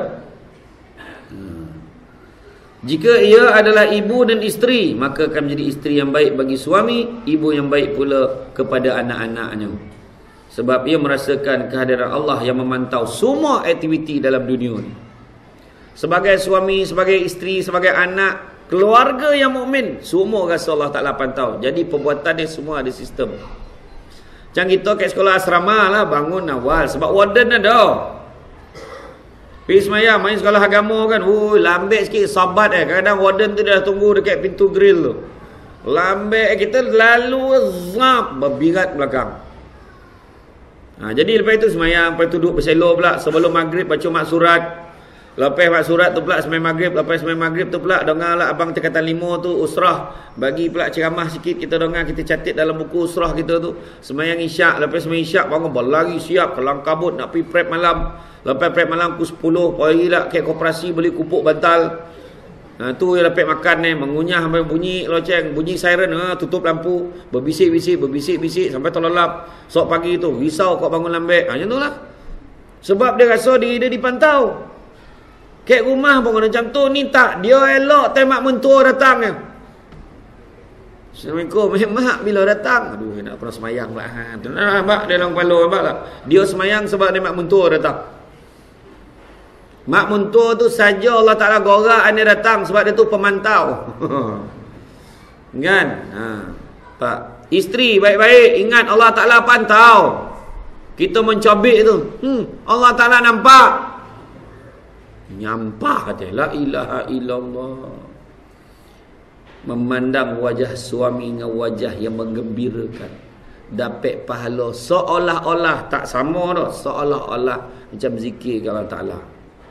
Jika ia adalah ibu dan isteri, maka akan menjadi isteri yang baik bagi suami, ibu yang baik pula kepada anak-anaknya. Sebab ia merasakan kehadiran Allah yang memantau semua aktiviti dalam dunia ini. Sebagai suami, sebagai isteri, sebagai anak, keluarga yang mukmin, semua rasa Allah Ta'ala pantau. Jadi perbuatan dia semua ada sistem. Macam kita kat sekolah asrama lah, bangun awal. Sebab warden ada. Pergi semayang, main sekolah agama kan. Ui, lambek sikit, sabat eh. Kadang-kadang warden tu dah tunggu dekat pintu grill tu. Lambek kita lalu zap, berbirat belakang. Ha, jadi lepas itu semayang, lepas itu duduk berselur pula. Sebelum maghrib baca mak surat. Lepas buat surat tu pula sembahyang maghrib, lepas sembahyang maghrib tu pula dengarlah abang tingkatan lima tu usrah, bagi pula ceramah sikit, kita dengar, kita catat dalam buku usrah kita tu. Sembahyang isyak, lepas sembahyang isyak bangun berlari siap kelang kabut nak pergi prep malam. Lepas prep malam pukul sepuluh pagi lah ke koperasi beli kupuk bantal. Ha, tu yang lepas makan ni, mengunyah sampai bunyi loceng, bunyi siren, ha, tutup lampu, berbisik-bisik, berbisik-bisik sampai terlelap. Sok pagi tu risau kau bangun lambat. Ha, macam tu lah. Sebab dia rasa diri dia dipantau. Kek rumah pun macam tu, ni tak, dia elok time mak mentua datang ya. Assalamualaikum, mak bila datang? Aduh, nak pernah semayang pula. Ha, tu nah, mak dia dalam kepala mak lah. Dia semayang sebab dia mak mentua datang. Mak mentua tu saja Allah Ta'ala gorak dia datang sebab dia tu pemantau. Kan? Ha, Pak. Isteri baik-baik, ingat Allah Ta'ala pantau. Kita mencobik tu. Hmm, Allah Ta'ala nampak. Nyampah kata, la ilaha illallah. Memandang wajah suami dengan wajah yang menggembirakan, dapat pahala seolah-olah tak sama dah, seolah-olah macam zikir ke Allah Ta'ala.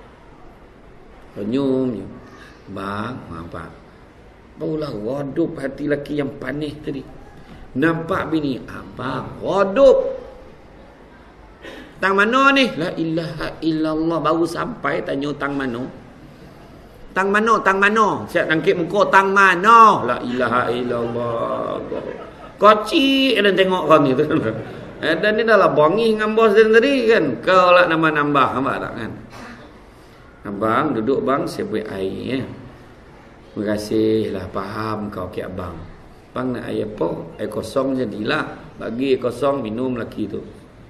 Senyum je. Bang, nampak? Barulah redup hati lelaki yang panis tadi. Nampak bini, abang, redup. Tang mana ni? La ilaha illallah. Baru sampai tanya tang mana. Tang mana? Tang mana? Siap angkit muka tang mana? La ilaha illallah. Kocik dan tengok kau ni tu. Eh, dan ni dah lah bongi dengan bos dia tadi kan. Kau lah nambah-nambah. Nampak tak kan? Abang, duduk bang, saya buat air ya. Terima kasih lah, faham kau ke abang. Bang nak air apa? Air kosong jadilah. Bagi air kosong, minum lelaki tu.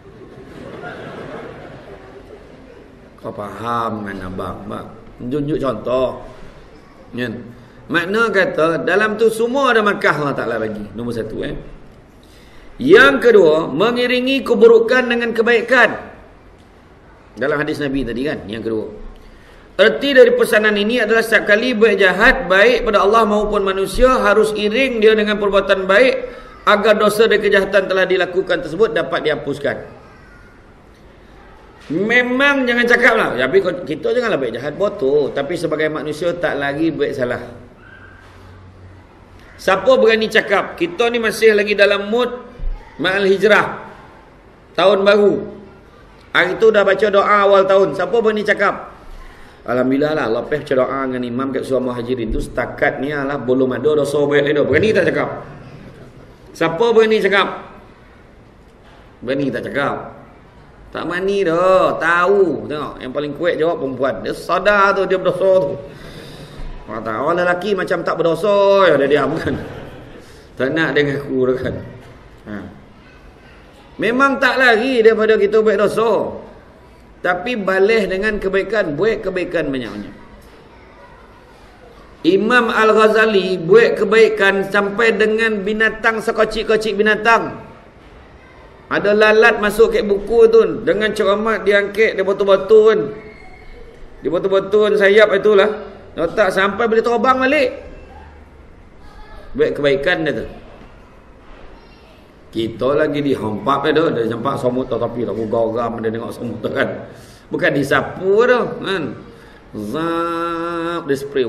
Kau faham kan abang, bang. Tunjuk contoh. Kan? Makna kata, dalam tu semua ada markah Allah Ta'ala bagi. Nombor satu eh. Yang kedua, mengiringi keburukan dengan kebaikan. Dalam hadis Nabi tadi kan, yang kedua. Erti dari pesanan ini adalah setiap kali buat jahat, baik pada Allah maupun manusia, harus iring dia dengan perbuatan baik, agar dosa dan kejahatan telah dilakukan tersebut dapat dihapuskan. Memang jangan cakap lah, tapi kita janganlah buat jahat betul, tapi sebagai manusia tak lagi buat salah. Siapa berani cakap, kita ni masih lagi dalam mood ma'al hijrah, tahun baru. Hari tu dah baca doa awal tahun, siapa berani cakap? Alhamdulillah lah, lepas baca doa dengan imam kat surah Muhajirin tu, setakat ni lah belum ada dosa baik dia. Berani tak cakap? Siapa berani cakap? Berani tak cakap? Tak berani dah, tahu. Tengok, yang paling kuat jawab perempuan. Dia sadar tu, dia berdosa tu. Kata, orang lelaki macam tak berdosa, ya dia diam kan. Tak nak dengan aku kan. Ha. Memang tak lagi daripada kita buat dosa. Tapi balas dengan kebaikan, buat kebaikan banyak-banyak. Imam Al-Ghazali buat kebaikan sampai dengan binatang sekocik-kocik binatang. Ada lalat masuk ke buku tu, dengan cermat diangkat, dia betul-betul kan. Dia betul-betul sayap itulah. Letak sampai boleh terbang balik. Buat kebaikan dia tu. Kita lagi dihempap dia tu. Dia nampak semut tu, tapi tak gau-gam dia tengok semut tu kan. Bukan disapu tu kan. Zap, dia spray.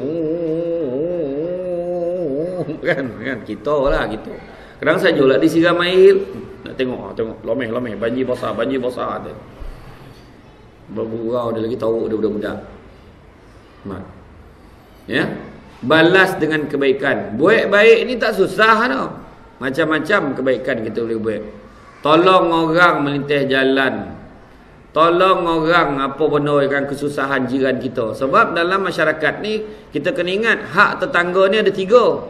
Kan, kan. Kita lah gitu. Kadang saja lah disiram air. Nak tengok, tengok. Lomeh-lomeh. Banjir besar, banjir besar dia. Bergurau dia lagi tahu dia budak-budak. Mat. Ya. Balas dengan kebaikan. Buat baik ni tak susah tau. Macam-macam kebaikan kita boleh buat. Tolong orang melintas jalan. Tolong orang apa benda dengan kesusahan jiran kita. Sebab dalam masyarakat ni, kita kena ingat, hak tetangga ni ada tiga.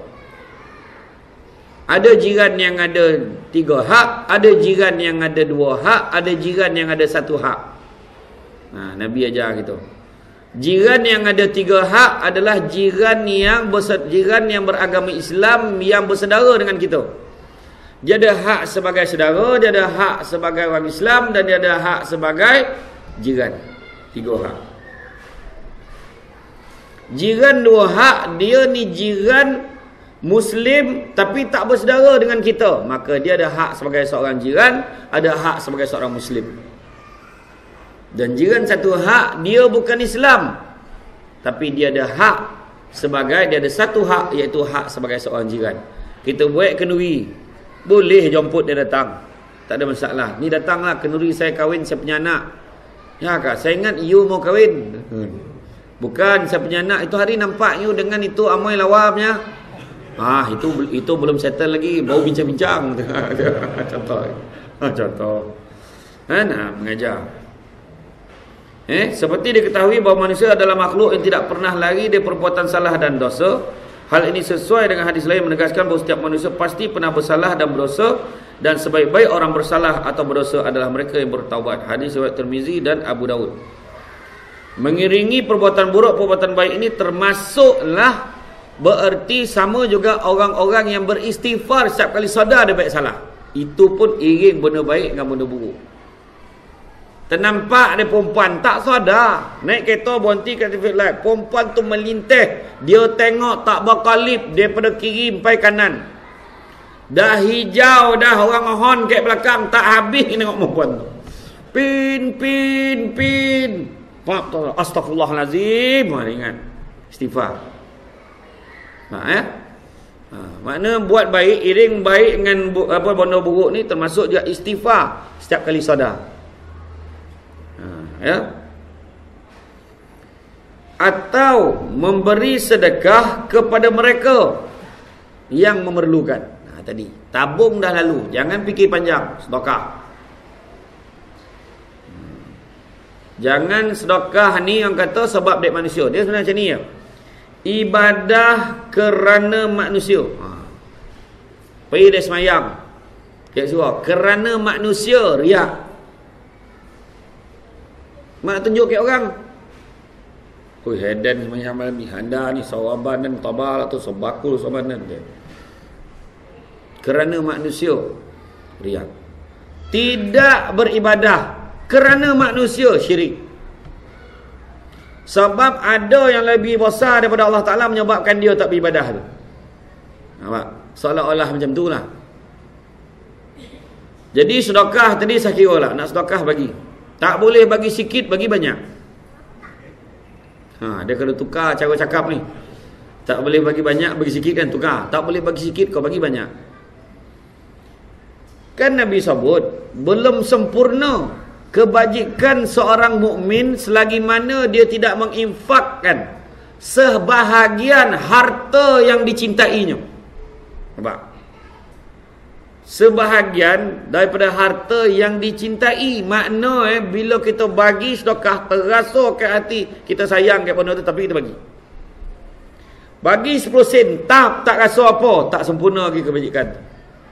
Ada jiran yang ada tiga hak, ada jiran yang ada dua hak, ada jiran yang ada satu hak. Ha, Nabi ajar kita. Jiran yang ada tiga hak adalah jiran yang jiran yang beragama Islam yang bersaudara dengan kita. Dia ada hak sebagai saudara, dia ada hak sebagai orang Islam, dan dia ada hak sebagai jiran. Tiga hak. Jiran dua hak, dia ni jiran Muslim tapi tak bersaudara dengan kita. Maka dia ada hak sebagai seorang jiran, ada hak sebagai seorang Muslim. Dan jiran satu hak, dia bukan Islam, Tapi dia ada hak sebagai, dia ada satu hak, iaitu hak sebagai seorang jiran. Kita buat kenduri, boleh jemput dia datang, tak ada masalah. Ni datanglah kenduri saya kahwin, saya punya anak. Ya kak, saya ingat you mau kahwin. Bukan, saya punya anak. Itu hari nampak you dengan itu amai lawamnya. Ah, itu itu belum settle lagi, baru bincang-bincang. Contoh. Contoh. Ha, nah, mengajar. Eh, seperti diketahui bahawa manusia adalah makhluk yang tidak pernah lari dari perbuatan salah dan dosa. Hal ini sesuai dengan hadis lain menegaskan bahawa setiap manusia pasti pernah bersalah dan berdosa, dan sebaik-baik orang bersalah atau berdosa adalah mereka yang bertaubat. Hadis riwayat Tirmizi dan Abu Daud. Mengiringi perbuatan buruk perbuatan baik ini termasuklah, bererti sama juga orang-orang yang beristighfar setiap kali sadar dia baik salah. Itu pun iring benda baik dengan benda buruk. Ternampak dia perempuan tak sadar, naik kereta berhenti kat traffic light, perempuan tu melintih, dia tengok tak berkalip daripada kiri sampai kanan, dah hijau dah, orang hon kat belakang, tak habis tengok perempuan tu, pin pin pin, astagfirullahalazim, ingat istighfar. Nah, eh? Ha, makna buat baik iring baik dengan apa benda buruk ni termasuk juga istighfar setiap kali sadar. Ya, atau memberi sedekah kepada mereka yang memerlukan. Nah, tadi tabung dah lalu, jangan fikir panjang sedekah. Jangan sedekah ni yang kata sebab dek manusia. Dia sebenarnya macam ni ya. Ibadah kerana manusia. Ha. Pergi dia semayang, dia suruh kerana manusia, riak. Mak tunjuk ke orang, oi hedan semayang malam ni, handa ni sawaban dan tabal atau sebakul sabanan dia. Kerana manusia, riak. Tidak beribadah kerana manusia, syirik. Sebab ada yang lebih besar daripada Allah Ta'ala menyebabkan dia tak beribadah tu. Nampak? Seolah-olah macam tu lah. Jadi sedekah tadi saya kira lah, nak sedekah bagi. Tak boleh bagi sikit, bagi banyak. Ha, dia kena tukar cara cakap ni. Tak boleh bagi banyak, bagi sikit kan, tukar. Tak boleh bagi sikit, kau bagi banyak. Kan Nabi sebut, belum sempurna kebajikan seorang mukmin selagi mana dia tidak menginfakkan sebahagian harta yang dicintainya. Nampak? Sebahagian daripada harta yang dicintai. Makna eh, bila kita bagi sedekah, terasa ke hati kita sayang ke benda tu, tapi kita bagi. Bagi sepuluh sen, tak, tak rasa apa, tak sempurna lagi kebajikan tu.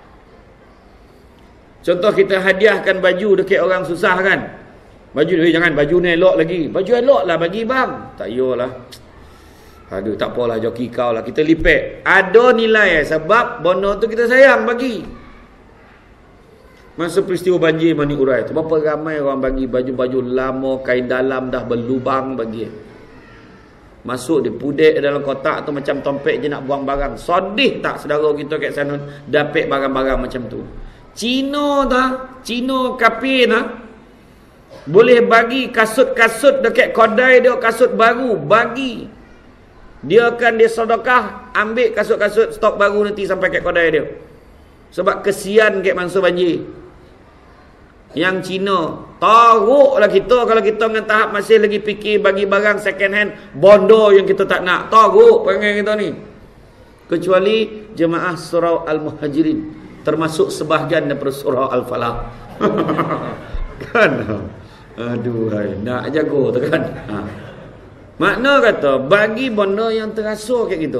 Contoh kita hadiahkan baju dekat orang susah kan. Baju ni, jangan baju ni elok lagi. Baju elok lah bagi bang. Tak yalah. Aduh, tak apalah, joki kau lah. Kita lipat. Ada nilai eh, sebab benda tu kita sayang bagi. Masa peristiwa banjir Mani Urai tu, berapa ramai orang bagi baju-baju lama, kain dalam dah berlubang bagi. Masuk dia pudek dalam kotak tu macam tompek je nak buang barang. Sedih tak saudara kita kat sana dapat barang-barang macam tu. Cina tak? Cina kapir tak? Boleh bagi kasut-kasut dekat kedai dia, kasut baru, bagi. Dia akan dia sedekah, ambil kasut-kasut stok baru nanti sampai kat kedai dia. Sebab kesian kat mangsa banjir. Yang Cina, teruklah kita kalau kita dengan tahap masih lagi fikir bagi barang second hand, bondo yang kita tak nak. Teruk perangai kita ni. Kecuali jemaah surau Al-Muhajirin, termasuk sebahagian daripada surau Al-Falah. Kan? Aduh, hai, nak jago tu kan. Ha. Makna kata bagi benda yang terasa kat kita.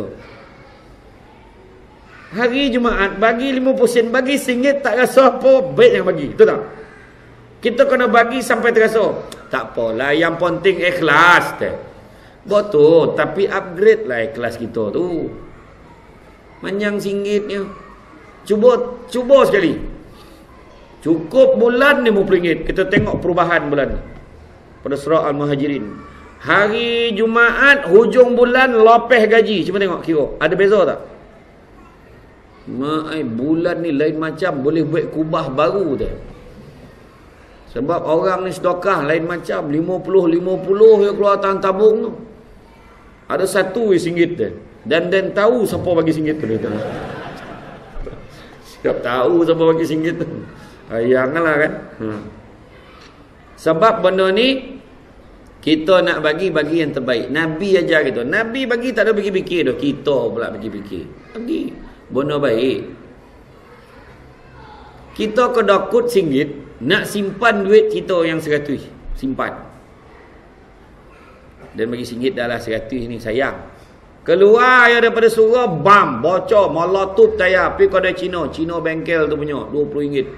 Hari Jumaat bagi lima puluh sen, bagi singgit tak rasa apa, baik yang bagi. Betul tak? Kita kena bagi sampai terasa. Tak apalah, yang penting ikhlas teh. Betul, tapi upgrade lah ikhlas kita tu. Manjang singgitnya. Cuba cuba sekali. Cukup bulan lima puluh ringgit, kita tengok perubahan bulan ni. Pada surah Al-Muhajirin. Hari Jumaat hujung bulan lopeh gaji. Cuba tengok kira, ada beza tak? Mai bulan ni lain macam, boleh buat kubah baru tu. Sebab orang ni sedekah lain macam, lima puluh lima puluh yang keluar tangan tabung tu. Ada satu singgit dia. Dan dan tahu siapa bagi singgit tu dia. Siap tahu siapa bagi singgit tu. Ayanglah kan. Ha. Sebab benda ni kita nak bagi bagi yang terbaik. Nabi ajar gitu. Nabi bagi tak ada fikir-fikir dah. Kita pula fikir-fikir. Bagi benda baik. Kita kedokut singgit nak simpan duit kita yang seratus. Simpan. Dan bagi singgit dah lah seratus ni sayang. Keluar ya daripada surau, bam, bocor, molotov tayar, pergi kedai Cina, Cina bengkel tu punya, dua puluh ringgit.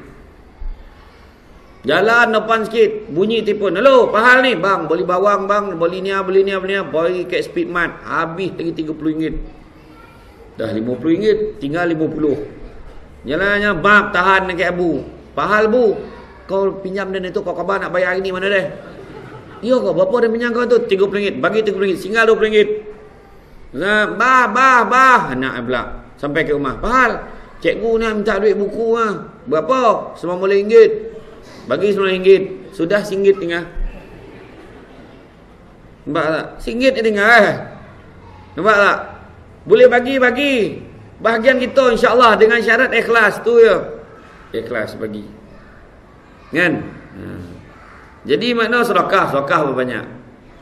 Jalan depan sikit, bunyi telefon, hello, pahal ni, bang, beli bawang bang, beli ni, beli ni, beli ni, bagi kat Speedmart, habis lagi tiga puluh ringgit. Dah lima puluh ringgit, tinggal lima puluh. Jalannya, bang, tahan dekat Abu. Pahal bu, kau pinjam dan itu, kau khabar nak bayar hari ni, mana dia? Ya kau, berapa dia pinjam kau tu? tiga puluh ringgit, bagi tiga puluh ringgit, tinggal dua puluh ringgit. Nah, bah, bah, bah. Anak pula. Sampai ke rumah. Pahal, cikgu nak minta duit buku lah. Berapa? sembilan puluh ringgit. Bagi sembilan puluh ringgit. Sudah singgit tinggal. Nampak tak? Singgit dia tinggal eh. Nampak tak? Boleh bagi, bagi. Bahagian kita insyaAllah dengan syarat ikhlas tu ya. Ikhlas bagi. Kan? Hmm. Jadi makna sedekah. Sedekah berbanyak.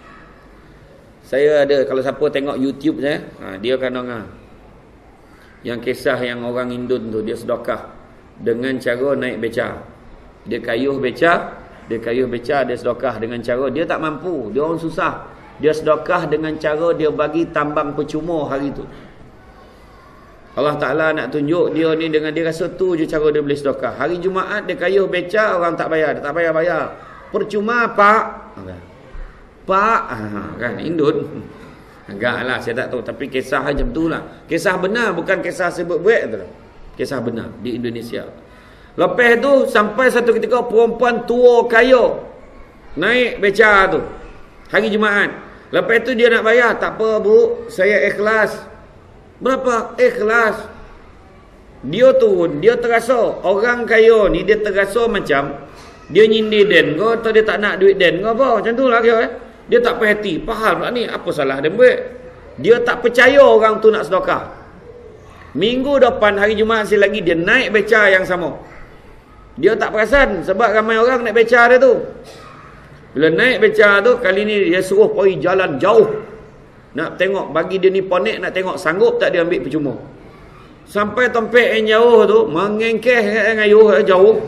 Saya ada, kalau siapa tengok YouTube saya, ha, dia akan dengar yang kisah yang orang Indon tu, dia sedekah dengan cara naik beca. Dia kayuh beca, dia kayuh beca, dia sedekah dengan cara dia tak mampu, dia orang susah. Dia sedekah dengan cara dia bagi tambang percuma hari tu. Allah Ta'ala nak tunjuk dia ni dengan dia rasa tu je cara dia boleh sedekah. Hari Jumaat dia kayuh beca, orang tak bayar, dia tak bayar-bayar. Percuma pak. Okay. Pak, ha, kan Indon. Agaklah saya tak tahu, tapi kisah macam tu lah. Kisah benar, bukan kisah sebut-buat tu. Kisah benar di Indonesia. Lepas tu sampai satu ketika perempuan tua kaya naik beca tu hari Jumaat. Lepas tu dia nak bayar, tak apa bu, saya ikhlas. Berapa? Ikhlas. Dia turun, dia terasa orang kaya ni dia terasa macam dia nyindir den kau atau dia tak nak duit den kau apa? Macam tu lah kira eh. Dia tak perhati, faham pula ni apa salah dia buat. Dia tak percaya orang tu nak sedekah. Minggu depan hari Jumaat sekali lagi dia naik beca yang sama. Dia tak perasan sebab ramai orang naik beca dia tu. Bila naik beca tu kali ni dia suruh pergi jalan jauh. Nak tengok bagi dia ni ponek nak tengok sanggup tak dia ambil percuma. Sampai tempat yang jauh tu mengengkeh ngayuh jauh.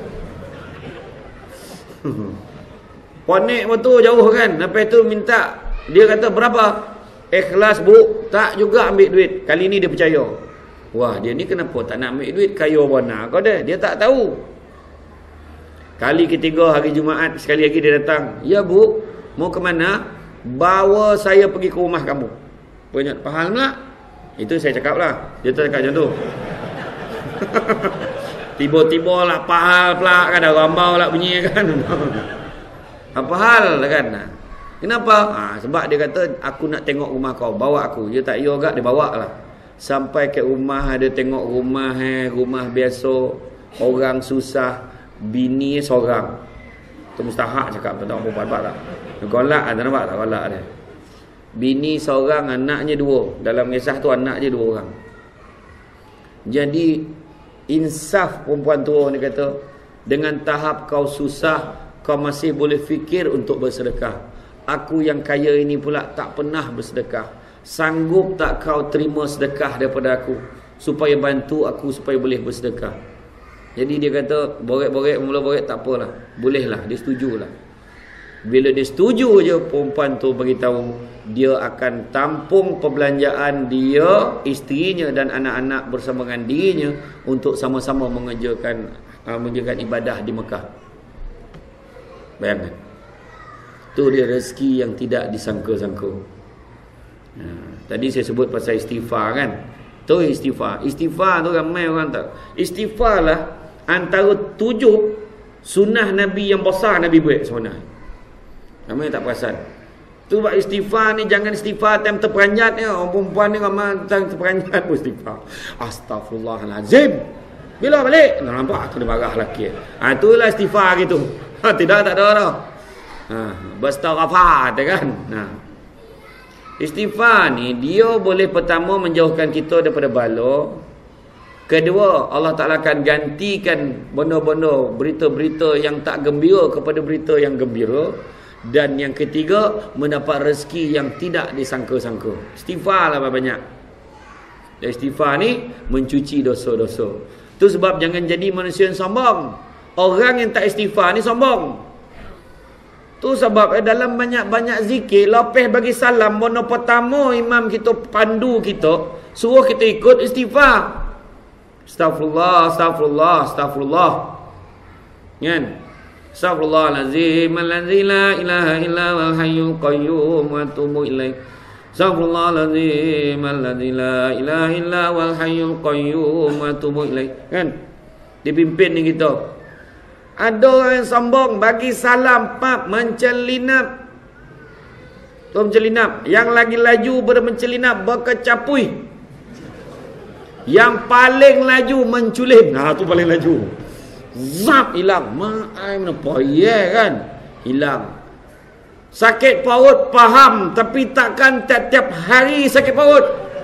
Ponek betul jauh kan. Lepas tu minta, dia kata berapa? Ikhlas bu, tak juga ambil duit. Kali ni dia percaya. Wah, dia ni kenapa tak nak ambil duit? Kaya mana kau dah? Dia tak tahu. Kali ketiga hari Jumaat sekali lagi dia datang. Ya bu, mau ke mana? Bawa saya pergi ke rumah kamu. Banyak faham tak? Itu saya cakap lah. Dia tak cakap macam tu. Tiba-tiba lah pahal pula kan, ada rambau lah bunyi kan. Apa hal kan? Kenapa? Ha, sebab dia kata aku nak tengok rumah kau, bawa aku. Dia tak iya agak dia bawa lah. Sampai ke rumah ada tengok rumah eh, rumah biasa, orang susah, bini seorang. Tu mustahak cakap tentang perempuan tak. Golak ada nampak tak golak dia. Bini seorang, anaknya dua. Dalam kisah tu anak je dua orang. Jadi insaf perempuan tua ni kata, dengan tahap kau susah kau masih boleh fikir untuk bersedekah. Aku yang kaya ini pula tak pernah bersedekah. Sanggup tak kau terima sedekah daripada aku supaya bantu aku supaya boleh bersedekah? Jadi dia kata borek-borek, mula borek tak apalah. Bolehlah, dia setujulah. Bila dia setuju je, perempuan tu beritahu dia akan tampung perbelanjaan dia, isterinya dan anak-anak bersama dengan dirinya untuk sama-sama mengerjakan uh, mengerjakan ibadah di Mekah. Bayangkan. Tu dia rezeki yang tidak disangka-sangka. Ha, tadi saya sebut pasal istighfar kan. Tu istighfar. Istighfar tu ramai orang tak. Istighfar lah antara tujuh sunnah Nabi yang besar Nabi buat sebenarnya. Ramai tak perasan. Tu buat istighfar ni, jangan istighfar time terperanjat ni. Orang perempuan ni ramai time terperanjat pun istighfar. Astaghfirullahalazim. Bila balik? Nak nampak tu dia marah lelaki. Ha, itulah istighfar gitu. Ha, tidak tak ada dah. Ha, berstaghfar kan. Nah. Istighfar ni dia boleh pertama menjauhkan kita daripada bala. Kedua, Allah Ta'ala akan gantikan benda-benda, berita-berita yang tak gembira kepada berita yang gembira. Dan yang ketiga, mendapat rezeki yang tidak disangka-sangka. Istighfar lah banyak. Dan istighfar ni mencuci dosa-dosa. Itu sebab jangan jadi manusia yang sombong. Orang yang tak istighfar ni sombong. Tu sebab eh, dalam banyak-banyak zikir, lepas bagi salam, benda pertama imam kita pandu kita, suruh kita ikut istighfar. Astaghfirullah, astaghfirullah, astaghfirullah. Kan? Astaghfirullahalazim, allazi la ilaha illa wal hayyul qayyum wa atubu ilaih. Astaghfirullahalazim, allazi la ilaha illa wal hayyul qayyum wa atubu ilaih. Kan? Dipimpin ni kita. Ada orang yang sombong bagi salam pap mencelinap. Tu mencelinap. Yang lagi laju pada mencelinap berkecapui. Yang paling laju menculim. Nah, tu paling laju. Zap, hilang. Maai mana payah kan? Hilang. Sakit perut faham, tapi takkan tiap-tiap hari sakit perut.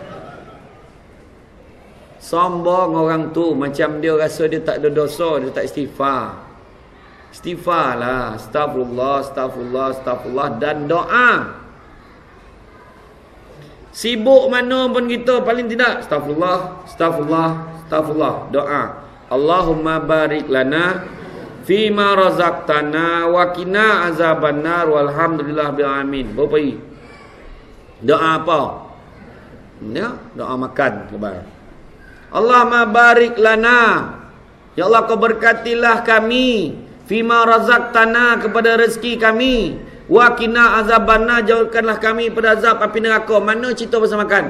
Sombong orang tu, macam dia rasa dia tak ada dosa, dia tak istighfar. Istighfar lah. Astagfirullah, astagfirullah, astagfirullah dan doa. Sibuk mana pun kita, paling tidak astagfirullah, astagfirullah, astagfirullah, doa. Allahumma barik lana fima razaqtana wa qina azabannar walhamdulillah bil alamin. Berapa? Doa apa? Ya, doa makan kebar. Allahumma barik lana. Ya Allah, kau berkatilah kami fima razaqtana, kepada rezeki kami. Wa qina azabanna, jauhkanlah kami pada azab api neraka. Mana cerita pasal makan?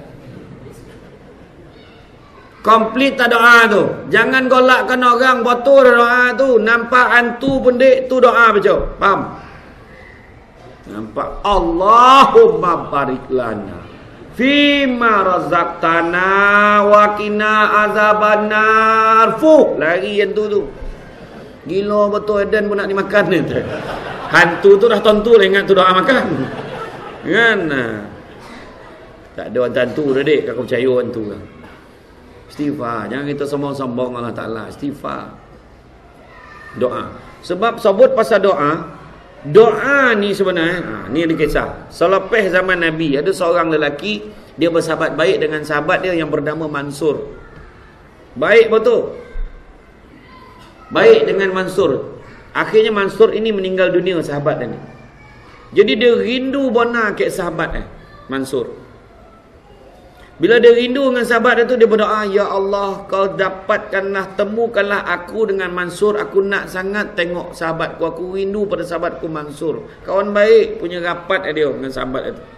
Komplit tak doa tu. Jangan golakkan orang betul doa tu. Nampak hantu pendik tu doa baca. Faham? Nampak Allahumma barik lana fima razaqtana wa qina azabannar. Fuh, lari yang tu tu. Gila betul, Eden pun nak dimakan ni. Hantu tu dah tentu lah ingat tu doa makan. Kan? Tak ada orang hantu dah dek, kau percaya hantu lah. Istighfar. Jangan kita sombong-sombong Allah Ta'ala. Istighfar. Doa. Sebab sebut pasal doa, doa ni sebenarnya, ha, ni ada kisah. Selepas zaman Nabi, ada seorang lelaki, dia bersahabat baik dengan sahabat dia yang bernama Mansur. Baik betul. Baik dengan Mansur. Akhirnya Mansur ini meninggal dunia, sahabat dia ni. Jadi dia rindu bona ke sahabat eh, Mansur. Bila dia rindu dengan sahabat dia tu, dia berdoa, ya Allah, kau dapatkanlah, temukanlah aku dengan Mansur. Aku nak sangat tengok sahabatku. Aku rindu pada sahabatku Mansur. Kawan baik, punya rapat dia dengan sahabat itu.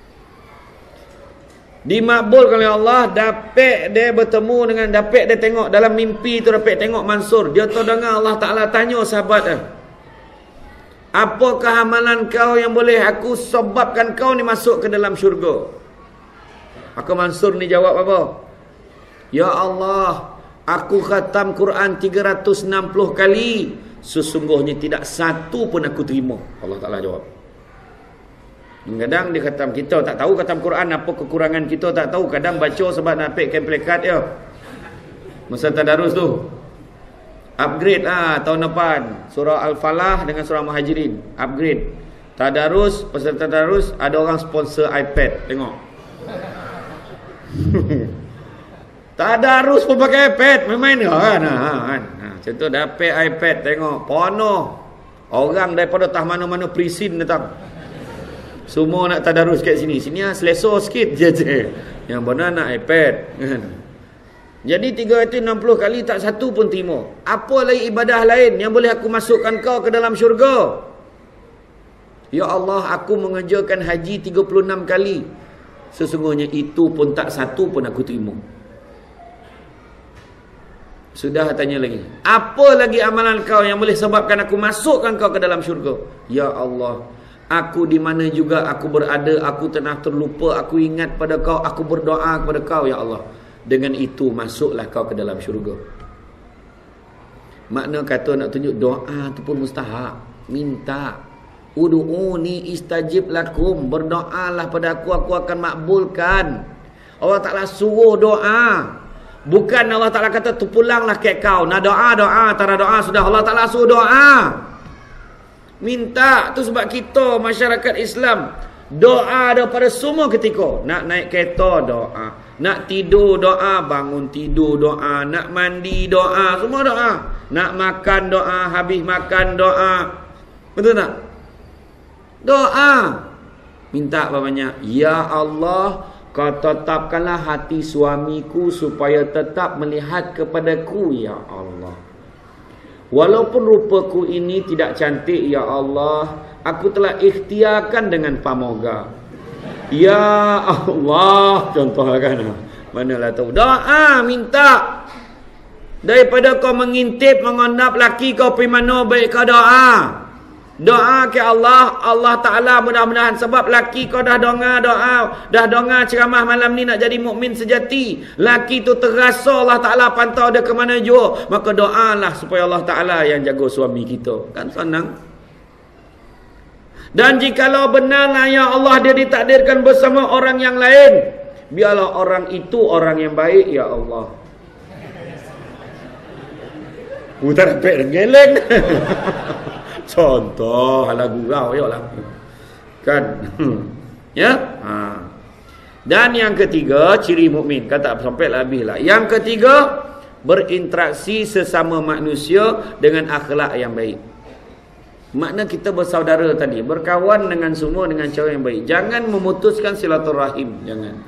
Dimakbulkan oleh Allah, dapat dia bertemu dengan, dapat dia tengok dalam mimpi tu, dapat tengok Mansur. Dia tahu dengar Allah Ta'ala tanya sahabat dia, apakah amalan kau yang boleh aku sebabkan kau ni masuk ke dalam syurga? Maka Mansur ni jawab apa? Ya Allah, aku khatam Quran tiga ratus enam puluh kali, sesungguhnya tidak satu pun aku terima. Allah Ta'ala jawab. Kadang dia khatam, kita tak tahu khatam Quran apa kekurangan kita tak tahu. Kadang baca sebab nak dapatkan plakat ya. Masa tadarus tu upgrade ah tahun depan surah Al-Falah dengan surah Muhajirin, upgrade. Tadarus, peserta tadarus ada orang sponsor iPad, tengok. Tadarus pun pakai iPad, main-main ke kan? Ha, kan? Ha, macam tu dapat iPad, tengok penuh orang daripada tah mana-mana prisin datang. Semua nak tadarus kat sini. Sini ah selesa sikit je je. Yang benar nak iPad kan. Jadi tiga ratus enam puluh kali tak satu pun terima. Apa lagi ibadah lain yang boleh aku masukkan kau ke dalam syurga? Ya Allah, aku mengerjakan haji tiga puluh enam kali. Sesungguhnya itu pun tak satu pun aku terima. Sudah tanya lagi, apa lagi amalan kau yang boleh sebabkan aku masukkan kau ke dalam syurga? Ya Allah, aku di mana juga aku berada, aku tengah terlupa, aku ingat pada kau, aku berdoa kepada kau ya Allah. Dengan itu masuklah kau ke dalam syurga. Makna kata nak tunjuk doa tu pun mustahak. Minta. Ud'uni istajib lakum, berdoalah pada aku, aku akan makbulkan. Allah Ta'ala suruh doa. Bukan Allah Ta'ala kata tu pulanglah ke kau, nak doa doa, tak ada doa sudah. Allah Ta'ala suruh doa. Minta. Tu sebab kita masyarakat Islam doa daripada semua ketika. Nak naik kereta doa, nak tidur doa, bangun tidur doa, nak mandi doa, semua doa. Nak makan doa, habis makan doa. Betul tak? Doa. Minta banyak. Ya Allah, kau tetapkanlah hati suamiku supaya tetap melihat kepadaku, ya Allah. Walaupun rupaku ini tidak cantik, ya Allah, aku telah ikhtiarkan dengan pamoga. Ya Allah, contohlah kan. Manalah tahu. Doa, minta. Daripada kau mengintip, mengondap laki kau pergi mana, baik kau doa. Doa ke Allah, Allah Ta'ala mudah-mudahan sebab laki kau dah donga doa, dah donga ceramah malam ni nak jadi mukmin sejati. Laki tu terasa Allah Ta'ala pantau dia ke mana jua. Maka doalah supaya Allah Ta'ala yang jaga suami kita. Kan senang. Dan jikalau benarlah ya Allah dia ditakdirkan bersama orang yang lain, biarlah orang itu orang yang baik, ya Allah. Utar dapat geleng. Contoh hala gurau ya lah. Kan? Ya? Ha. Dan yang ketiga, ciri mukmin. Kata sampai habis lah. Yang ketiga, berinteraksi sesama manusia dengan akhlak yang baik. Makna kita bersaudara tadi, berkawan dengan semua dengan cara yang baik. Jangan memutuskan silaturahim, jangan.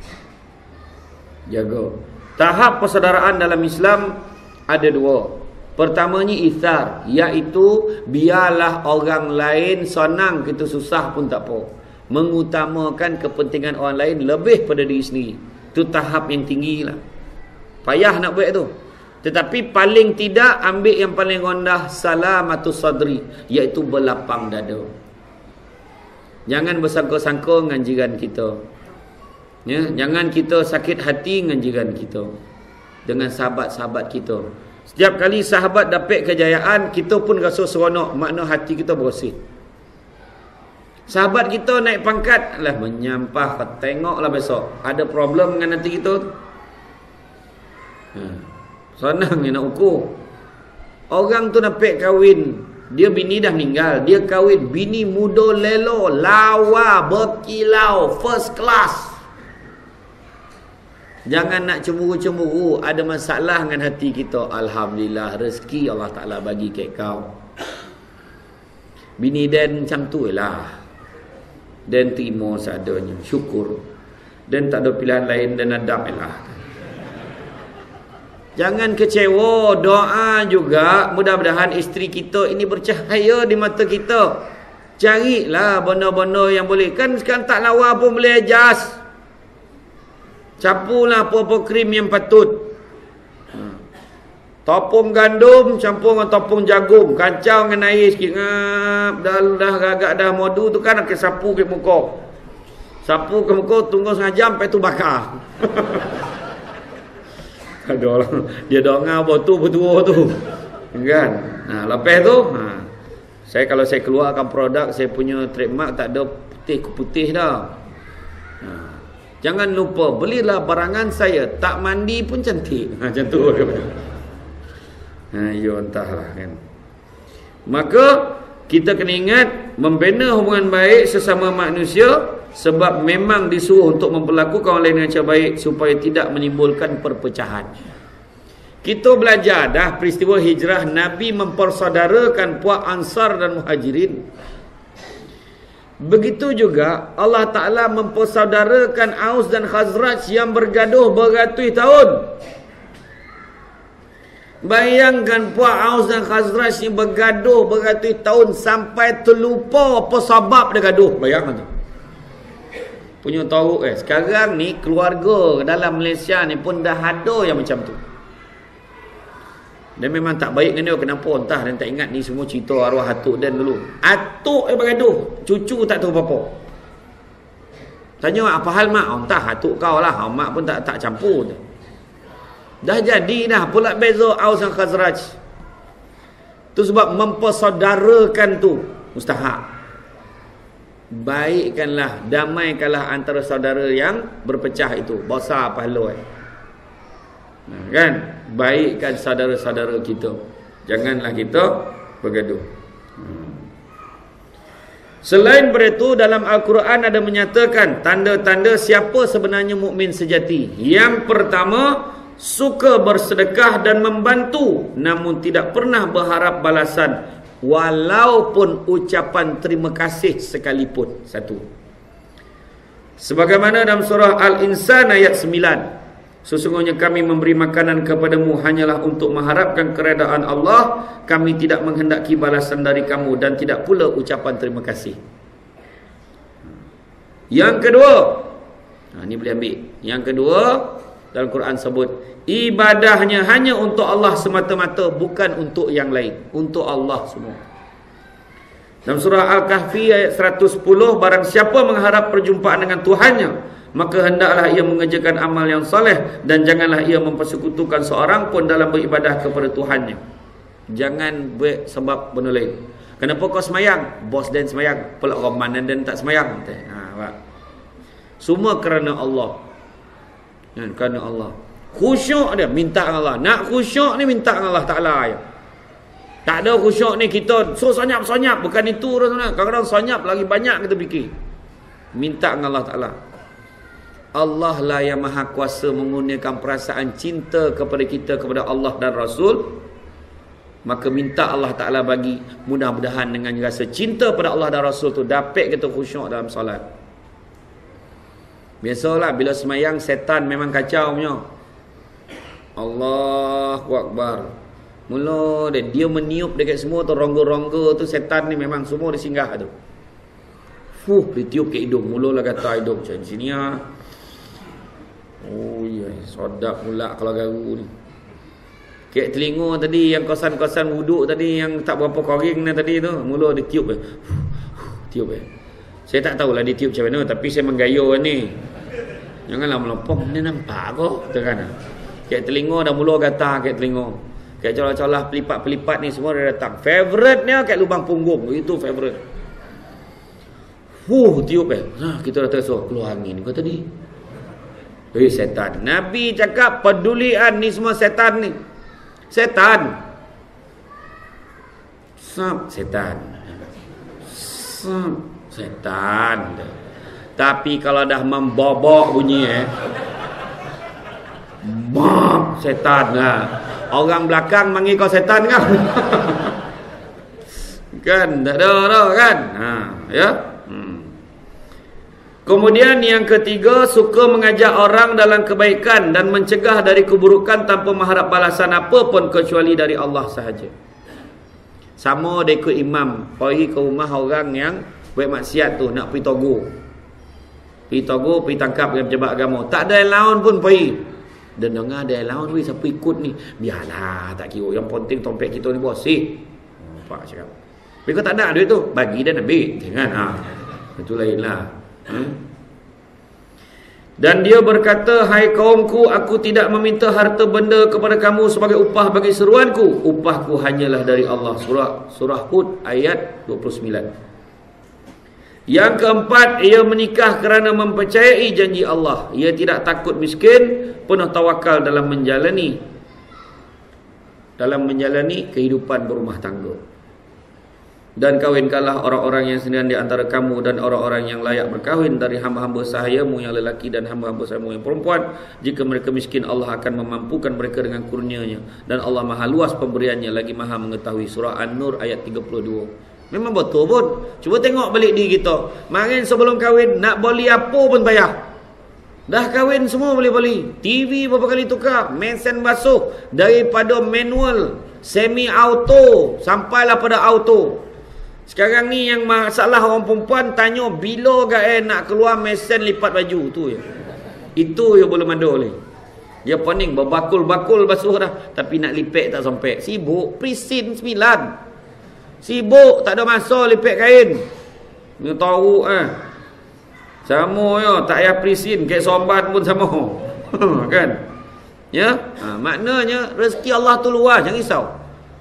Jaga. Tahap persaudaraan dalam Islam ada dua. Pertamanya ithar, iaitu biarlah orang lain senang, kita susah pun tak apa. Mengutamakan kepentingan orang lain lebih pada diri sendiri. Itu tahap yang tinggi lah. Payah nak buat tu. Tetapi paling tidak ambil yang paling rendah, salamatus sadri, iaitu berlapang dada. Jangan bersangka-sangka dengan jiran kita. Ya, jangan kita sakit hati dengan jiran kita, dengan sahabat-sahabat kita. Setiap kali sahabat dapat kejayaan, kita pun rasa seronok, makna hati kita bersih. Sahabat kita naik pangkat, lah menyampah, tengoklah besok ada problem dengan hati kita. Ha. Senang ni nak ukur. Orang tu dapat kahwin, dia bini dah meninggal, dia kahwin bini muda lelo, lawa, berkilau, first class. Jangan nak cemburu-cemburu, ada masalah dengan hati kita. Alhamdulillah, rezeki Allah Ta'ala bagi ke kau. Bini Dan macam tu lah. Dan terima seadanya, syukur. Dan tak ada pilihan lain dan adab lah. Jangan kecewa, doa juga. Mudah-mudahan isteri kita ini bercahaya di mata kita. Carilah benda-benda yang boleh. Kan sekarang tak lawa pun boleh adjust. Campurlah apa-apa krim yang patut. Topung gandum campur dengan topung jagung, kacau dengan air sikit. Ngap, dah dah agak dah modu tu kan, nak sapu ke muka. Sapu ke muka, tunggu setengah jam, lepas tu bakar. Ada orang dia dongah botol berdua tu. Kan? Nah, lepas tu, ha, saya kalau saya keluarkan produk, saya punya trademark tak ada putih ke putih dah. Ha. Jangan lupa, belilah barangan saya, tak mandi pun cantik. Ha, macam tu. Ha, ya entahlah kan. Maka kita kena ingat membina hubungan baik sesama manusia, sebab memang disuruh untuk memperlakukan orang lain dengan cara baik supaya tidak menimbulkan perpecahan. Kita belajar dah peristiwa hijrah, Nabi mempersaudarakan puak Ansar dan Muhajirin. Begitu juga Allah Ta'ala mempersaudarakan Aus dan Khazraj yang bergaduh beratus tahun. Bayangkan puak Aus dan Khazraj yang bergaduh beratus tahun sampai terlupa apa sebab dia gaduh. Bayangkan tu. Punya tahu eh sekarang ni keluarga dalam Malaysia ni pun dah ada yang macam tu. Dan memang tak baik dengan dia. Kenapa? Entah dan tak ingat ni semua cerita arwah atuk dan dulu. Atuk yang bergaduh, cucu tak tahu apa-apa. Tanya apa hal mak? Oh, entah atuk kau lah. Oh, mak pun tak tak campur. Dah jadi dah pula beza Aus dan Khazraj. Tu sebab mempersaudarakan tu mustahak. baikkanlah, damaikanlah antara saudara yang berpecah itu. Besar pahala eh. Nah, kan? Baikkan saudara-saudara kita. Janganlah kita bergaduh. Hmm. Selain daripada itu, dalam Al-Quran ada menyatakan tanda-tanda siapa sebenarnya mukmin sejati. Yang pertama, suka bersedekah dan membantu, namun tidak pernah berharap balasan, walaupun ucapan terima kasih sekalipun. Satu. Sebagaimana dalam surah Al-Insan ayat sembilan, sesungguhnya kami memberi makanan kepadamu hanyalah untuk mengharapkan keredaan Allah. Kami tidak menghendaki balasan dari kamu dan tidak pula ucapan terima kasih. Yang kedua, nah, ini boleh ambil. Yang kedua, dalam Quran sebut, ibadahnya hanya untuk Allah semata-mata, bukan untuk yang lain. Untuk Allah semua. Dalam surah Al-Kahfi ayat seratus sepuluh, barang siapa mengharap perjumpaan dengan Tuhannya, maka hendaklah ia mengerjakan amal yang soleh, dan janganlah ia mempersekutukan seorang pun dalam beribadah kepada Tuhannya. Jangan buat sebab benda lain. Kenapa kau semayang? Bos dan semayang, pelak roman dan tak semayang. Ha, semua kerana Allah. Ha, kerana Allah. Khusyuk dia minta dengan Allah. Nak khusyuk ni minta dengan Allah Ta'ala ya. Tak ada khusyuk ni kita so sonyap-sonyap. Bukan itu. Kadang-kadang sonyap lagi banyak kita fikir. Minta dengan Allah Ta'ala. Allah lah yang maha kuasa mengurniakan perasaan cinta kepada kita, kepada Allah dan Rasul. Maka minta Allah Ta'ala bagi, mudah-mudahan dengan rasa cinta pada Allah dan Rasul tu dapat kita khusyuk dalam solat. Biasalah bila semayang setan memang kacau punya. Allahu Akbar. Mula dia, dia meniup dekat semua tu, rongga-rongga tu, setan ni memang semua dia singgah tu. Fuh, dia tiup ke hidung. Mulalah kata hidung macam sini ah. Oh ya, sedap pula kalau garu ni. Kek telinga tadi yang kosan-kosan wuduk tadi yang tak berapa koring ni tadi tu, mula dia tiup eh. Tiup eh. Saya tak tahulah dia tiup macam mana, tapi saya menggaya ni. Janganlah melompong, ni nampak kau, katakan. Kek telinga dah mula gatal kek telinga. Kek colah-colah pelipat-pelipat ni semua dah datang. Favourite-nya kek lubang punggung, itu favourite. Fuh, tiup eh. Nah, kita dah terasa keluar angin kau tadi. Eh, setan. Nabi cakap pedulian ni semua setan ni. Setan. Sap, setan. Sap, setan. Tapi kalau dah membobok bunyi eh. Bam, setan lah. Orang belakang manggil kau setan kan? Kan, tak ada dah kan? Ha, ya. Hmm. Kemudian yang ketiga, suka mengajak orang dalam kebaikan dan mencegah dari keburukan tanpa mengharap balasan apa pun kecuali dari Allah sahaja. Sama dia ikut imam, pergi ke rumah orang yang buat maksiat tu, nak pergi togo. Pergi togo, pergi tangkap dengan pejabat agama. Tak ada allowance pun pergi. Dan dengar ada allowance pun, siapa ikut ni? Biarlah, tak kira. Yang penting tompet kita ni bersih. Nampak cakap. Tapi kau tak nak duit tu, bagi dan ambil. Jangan. Ha. Itu lainlah. Hmm. Dan dia berkata, hai kaumku, aku tidak meminta harta benda kepada kamu sebagai upah bagi seruanku. Upahku hanyalah dari Allah. Surah Surah Hud ayat dua puluh sembilan. Yang keempat, ia menikah kerana mempercayai janji Allah. Ia tidak takut miskin, penuh tawakal dalam menjalani dalam menjalani kehidupan berumah tangga. Dan kawinkanlah orang-orang yang sendirian di antara kamu dan orang-orang yang layak berkahwin dari hamba-hamba sahayamu yang lelaki dan hamba-hamba sahayamu yang perempuan. Jika mereka miskin, Allah akan memampukan mereka dengan kurnianya. Dan Allah maha luas pemberiannya, lagi maha mengetahui. Surah An-Nur ayat tiga puluh dua. Memang betul pun. Cuba tengok balik diri kita. Marin sebelum kahwin, nak beli apa pun payah. Dah kahwin semua boleh beli. T V berapa kali tukar. Mesin basuh. Daripada manual, semi-auto, sampailah pada auto. Sekarang ni yang masalah orang perempuan tanya bila gak eh nak keluar mesin lipat baju tu ya. Itu yang belum ada ni. Dia pening berbakul-bakul basuh dah, tapi nak lipat tak sampai. Sibuk prisin sembilan. Sibuk tak ada masa lipat kain. Ni tahu ah. Sama ya, tak payah prisin, kek somban pun sama. Kan? Ya? Ha, maknanya rezeki Allah tu luas, jangan risau.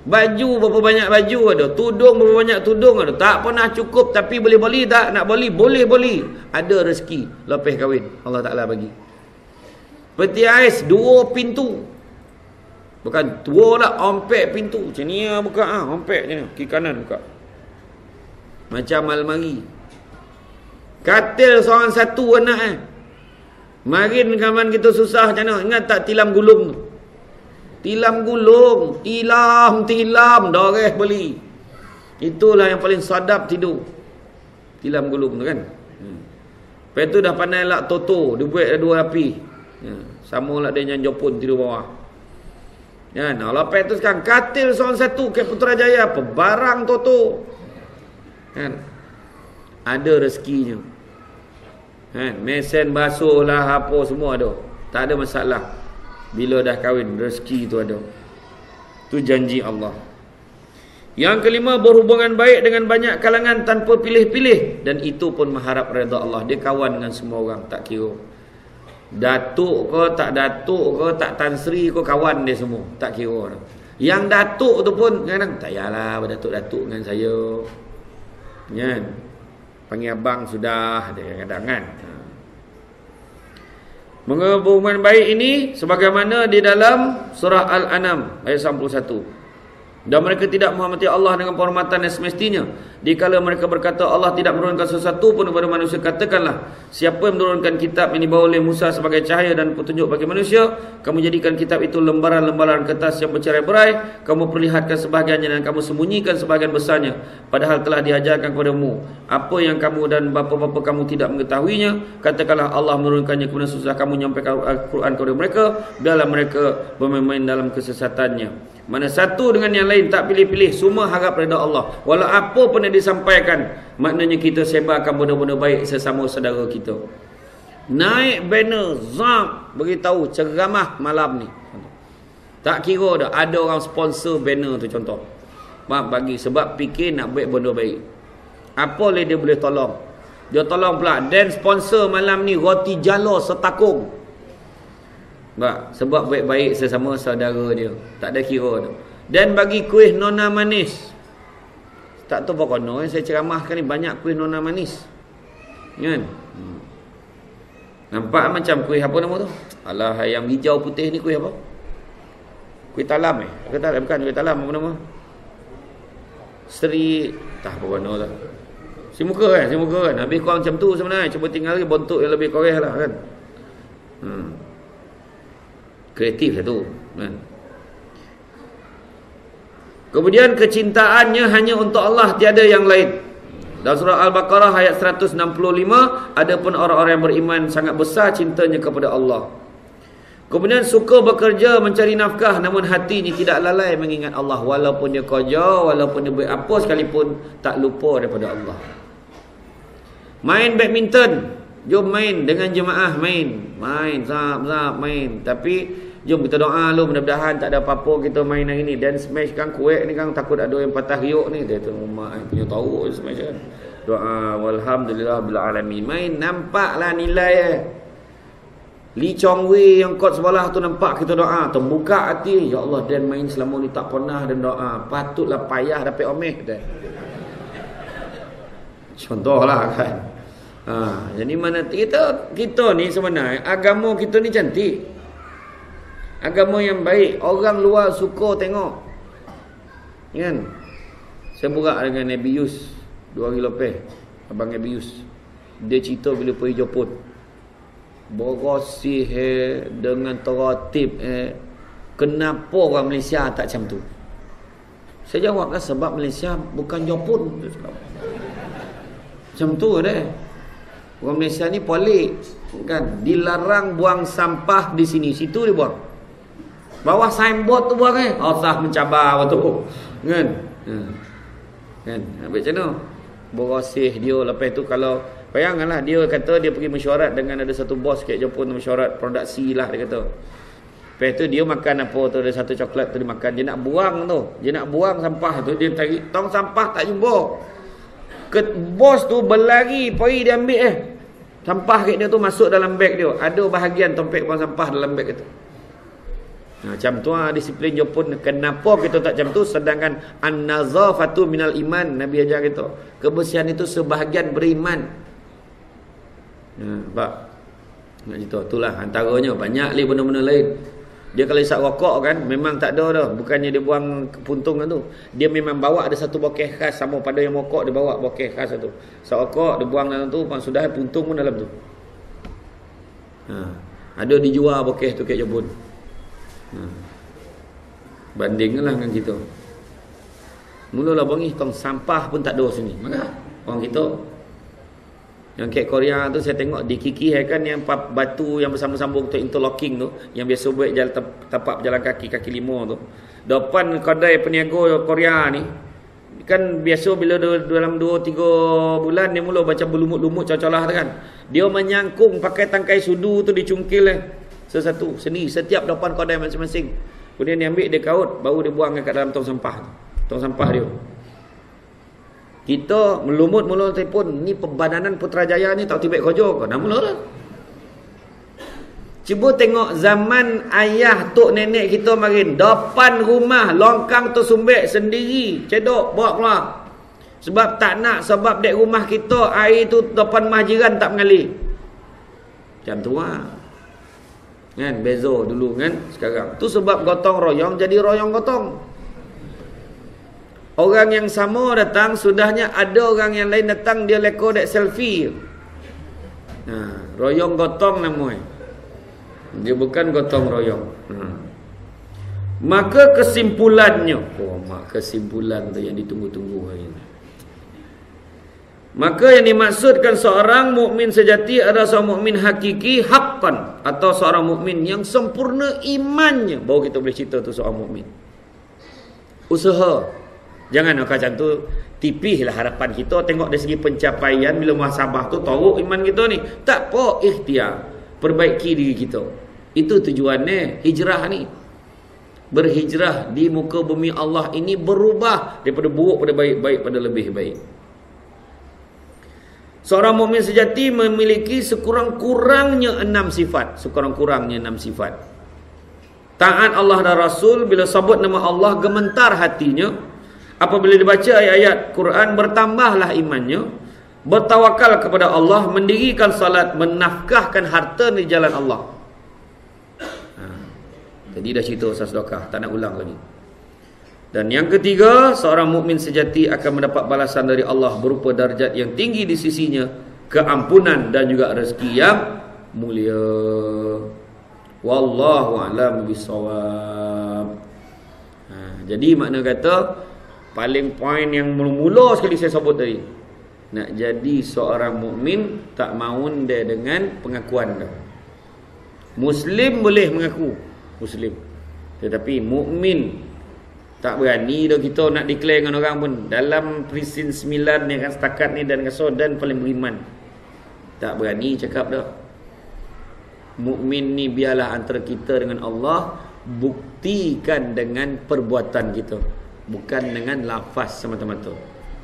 Baju berapa banyak baju ada, tudung berapa banyak tudung ada. Tak pernah cukup tapi boleh beli tak? Nak beli, boleh beli. Ada rezeki lepas kahwin Allah Ta'ala bagi. Peti ais dua pintu. Bukan dua lah, ompek pintu. Macam ni lah buka, ha, ompek je ni, kiri kanan buka. Macam almari. Katil seorang satu anak eh. Marin kawan kita susah macam mana? Ingat tak tilam gulung tu? Tilam gulung, tilam, tilam, doreh beli. Itulah yang paling sadap tidur. Tilam gulung tu kan. Hmm. Lepas tu dah pandai lah toto, dia buat dua api. Ya. Sama lah dia yang jopun tidur bawah. Ya, nah, lepas tu sekarang katil seorang satu ke Putrajaya, apa barang toto. Kan? Ada rezekinya. Kan? Mesin basuh lah apa semua ada. Tak ada masalah. Bila dah kahwin, rezeki tu ada. Tu janji Allah. Yang kelima, berhubungan baik dengan banyak kalangan tanpa pilih-pilih. Dan itu pun mengharap redha Allah. Dia kawan dengan semua orang, tak kira datuk ke, tak datuk ke, tak Tan Sri ke, kawan dia semua, tak kira. Yang datuk tu pun kadang tak yalah berdatuk-datuk dengan saya. Kan? Panggil abang sudah, dia kadang kan. Menghubungkan baik ini sebagaimana di dalam surah Al-An'am ayat sembilan puluh satu. Dan mereka tidak menghormati Allah dengan penghormatan yang semestinya. Dikala mereka berkata Allah tidak menurunkan sesuatu pun kepada manusia, katakanlah, siapa yang menurunkan kitab yang dibawa oleh Musa sebagai cahaya dan petunjuk bagi manusia? Kamu jadikan kitab itu lembaran-lembaran kertas yang bercerai-berai, kamu perlihatkan sebahagiannya dan kamu sembunyikan sebahagian besarnya, padahal telah diajarkan kepadamu apa yang kamu dan bapa-bapa kamu tidak mengetahuinya. Katakanlah Allah menurunkannya, kemudian susah kamu nyampaikan Al-Quran kepada mereka, biarlah mereka bermain-main dalam kesesatannya. Mana satu dengan yang lain tak pilih-pilih, semua harap redha Allah. Walau apa pun yang disampaikan, maknanya kita sebarkan benda-benda baik sesama saudara kita. Naik banner zam, beritahu ceramah malam ni. Tak kira dah ada orang sponsor banner tu contoh. Mak bagi sebab fikir nak buat benda baik. Apa boleh dia boleh tolong? Dia tolong pula. Dan sponsor malam ni roti jala setakung. Bah, sebab baik-baik sesama saudara dia. Tak ada kira tu. Dan bagi kuih nona manis. Tak tahu apa kono saya ceramahkan ni banyak kuih nona manis. Kan? Hmm. Nampak macam kuih apa nama tu? Alah, ayam hijau putih ni kuih apa? Kuih talam eh? Kuih talam bukan kuih talam apa nama? Seri tak apa kono tu. Si muka kan, si muka kan. Habis kurang macam tu sebenarnya. Cuba tinggal lagi bentuk yang lebih koreh lah kan. Hmm. Kreatif satu kan? Kemudian kecintaannya hanya untuk Allah, tiada yang lain. Dalam surah Al-Baqarah ayat seratus enam puluh lima, adapun orang-orang yang beriman sangat besar cintanya kepada Allah. Kemudian suka bekerja mencari nafkah, namun hatinya tidak lalai mengingat Allah. Walaupun dia kerja, walaupun dia buat apa sekalipun, tak lupa daripada Allah. Main badminton, jom main dengan jemaah, main main zap-zap main. Tapi jom kita doa lu, mudah-mudahan tak ada apa-apa kita main hari ni. Dan smash kan kuek ni kan, takut ada yang patah riuk ni. Dia tu rumah punya tahu smash kan. Doa walhamdulillah bil alamin. Main nampaklah nilai eh. Lee Chong Wei yang kot sebelah tu nampak kita doa, terbuka hati. Ya Allah, Dan main selama ni tak pernah dan doa. Patutlah payah dapat omeh dah. Contohlah kan. Ha, jadi mana kita kita ni sebenarnya agama kita ni cantik. Agama yang baik, orang luar suka tengok. Kan? Saya berak dengan Nabi Yus dua hari lepas, abang Nabi Yus. Dia cerita bila pergi Jepun. Berosih eh, dengan teratib eh. Kenapa orang Malaysia tak macam tu? Saya jawablah sebab Malaysia bukan Jepun. Macam tu deh. Orang Malaysia ni polik kan, dilarang buang sampah di sini, situ dia buang. Bawah signboard tu buang eh. Allah mencabar waktu tu. Kan? Hmm. Kan? Habis macam mana? Berosih dia. Lepas tu kalau bayangkanlah dia kata dia pergi mesyuarat dengan ada satu bos kat Jepun, mesyuarat produksi lah dia kata. Lepas tu dia makan apa tu, ada satu coklat tu dia makan. Dia nak buang tu. Dia nak buang sampah tu. Dia tarik tong sampah tak jumpa. Ke, bos tu berlari pergi dia ambil eh. Sampah kat dia tu masuk dalam beg dia. Ada bahagian tompek buang sampah dalam beg itu. Nah, macam tu lah disiplin Jepun. Kenapa kita tak macam tu? Sedangkan an-nazafatu minal iman, Nabi ajar kita, kebersihan itu sebahagian beriman. Nah, Pak, nak cerita itulah antaranya. Banyak lagi benda-benda lain. Dia kalau isap rokok kan, memang tak ada dah. Bukannya dia buang puntung tu. Dia memang bawa ada satu bokeh khas, sama pada yang rokok dia bawa bokeh khas tu. Isap rokok dia buang dalam tu, sudah puntung pun dalam tu. Ha, ada dijual bokeh tu kat Jepun. Ha. Bandinglah dengan kita. Mulalah bangi tong sampah pun tak ada sini. Mana orang kita yang kat Korea tu saya tengok di Kiki kan, yang batu yang bersambung-sambung tu, interlocking tu, yang biasa buat jalan tapak berjalan kaki kaki lima tu. Depan kedai peniaga Korea ni kan, biasa bila dalam dua tiga bulan dia mula baca berlumut-lumut cacalah tu kan. Dia menyangkung pakai tangkai sudu tu dicungkil eh. Sesatu sendiri setiap depan kedai masing-masing. Kemudian dia ambil, dia kaut, baru dia buang kat dalam tong sampah tu. Tong sampah dia. Kita melumut mula telefon, ni Perbadanan Putrajaya ni tak tibet kerja ke? Dah mula dah. Cuba tengok zaman ayah tok nenek kita marin, depan rumah longkang tu sumbek sendiri, cedok bawa keluar. Sebab tak nak, sebab dek rumah kita air tu depan rumah jiran tak mengalir. Macam tu lah. Kan beza dulu kan sekarang. Tu sebab gotong royong jadi royong gotong. Orang yang sama datang, sudahnya ada orang yang lain datang, dia leko dek selfie. Nah, royong gotong namanya. Dia bukan gotong royong. Hmm. Maka kesimpulannya, oh mak kesimpulan tu yang ditunggu-tunggu hari ini. Maka yang dimaksudkan seorang mukmin sejati adalah seorang mukmin hakiki haqqan, atau seorang mukmin yang sempurna imannya. Baru kita boleh cerita tu seorang mukmin. Usaha. Jangan macam tu, tipihlah harapan kita. Tengok dari segi pencapaian, bila muhasabah tu tahu iman kita ni. Tak apa, ikhtiar, perbaiki diri kita. Itu tujuannya hijrah ni. Berhijrah di muka bumi Allah ini, berubah daripada buruk pada baik-baik pada lebih baik. Seorang mukmin sejati memiliki sekurang-kurangnya enam sifat. Sekurang-kurangnya enam sifat. Taat Allah dan Rasul, bila sebut nama Allah gementar hatinya. Apabila dibaca ayat-ayat Quran, bertambahlah imannya. Bertawakal kepada Allah, mendirikan salat, menafkahkan harta di jalan Allah. Ha. Jadi dah cerita usah sedekah, tak nak ulang lagi. Dan yang ketiga, seorang mukmin sejati akan mendapat balasan dari Allah berupa darjat yang tinggi di sisinya, keampunan dan juga rezeki yang mulia. Wallahu a'lam bishawab. Ha, jadi makna kata, paling poin yang mula-mula sekali saya sebut tadi, nak jadi seorang mukmin tak maun dia dengan pengakuan dah. Muslim boleh mengaku Muslim, tetapi mukmin tak berani dah kita nak declare dengan orang pun. Dalam Prisin sembilan ni kan setakat ni, dan kasar dan paling beriman, tak berani cakap dah. Mukmin ni biarlah antara kita dengan Allah, buktikan dengan perbuatan kita, bukan dengan lafaz semata-mata.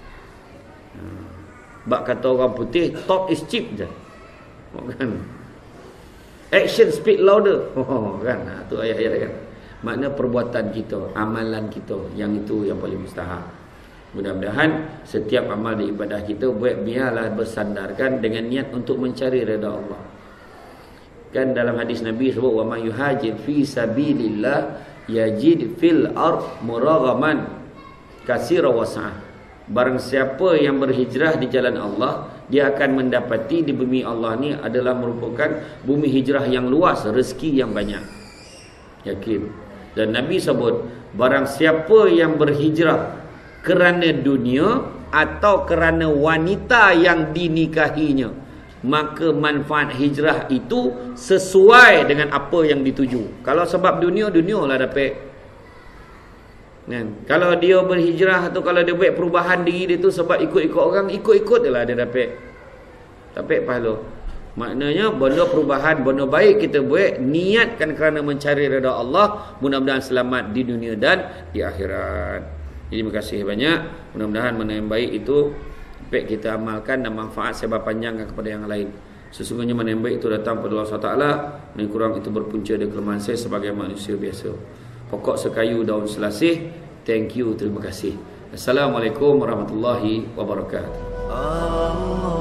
Bak kata orang putih, talk is cheap je. Kan? Action speak louder. Oh, kan? Ha, tu ayat-ayat kan. Makna perbuatan kita, amalan kita, yang itu yang paling mustahak. Mudah-mudahan setiap amal di ibadah kita buat biarlah bersandarkan dengan niat untuk mencari redha Allah. Kan dalam hadis Nabi sebut, wa may yuhajir fi sabilillah yajid fil ard muraghaman katsira wasa'ah. Barang siapa yang berhijrah di jalan Allah, dia akan mendapati di bumi Allah ni adalah merupakan bumi hijrah yang luas, rezeki yang banyak. Yakin. Dan Nabi sebut, barang siapa yang berhijrah kerana dunia atau kerana wanita yang dinikahinya, maka manfaat hijrah itu sesuai dengan apa yang dituju. Kalau sebab dunia, dunia lah dapat. Kan? Kalau dia berhijrah atau kalau dia buat perubahan diri dia tu sebab ikut-ikut orang, ikut-ikut je lah dia dapat. Dapat pahala. Maknanya benda perubahan, benda baik kita buat, niatkan kerana mencari redha Allah, mudah-mudahan selamat di dunia dan di akhirat. Jadi terima kasih banyak. Mudah-mudahan benda yang baik itu dapat kita amalkan dan manfaat sebab panjangkan kepada yang lain. Sesungguhnya mana yang baik itu datang pada Allah subhanahu wa taala, yang kurang itu berpunca dari kelemahan saya sebagai manusia biasa. Pokok sekayu daun selasih. Thank you, terima kasih. Assalamualaikum warahmatullahi wabarakatuh.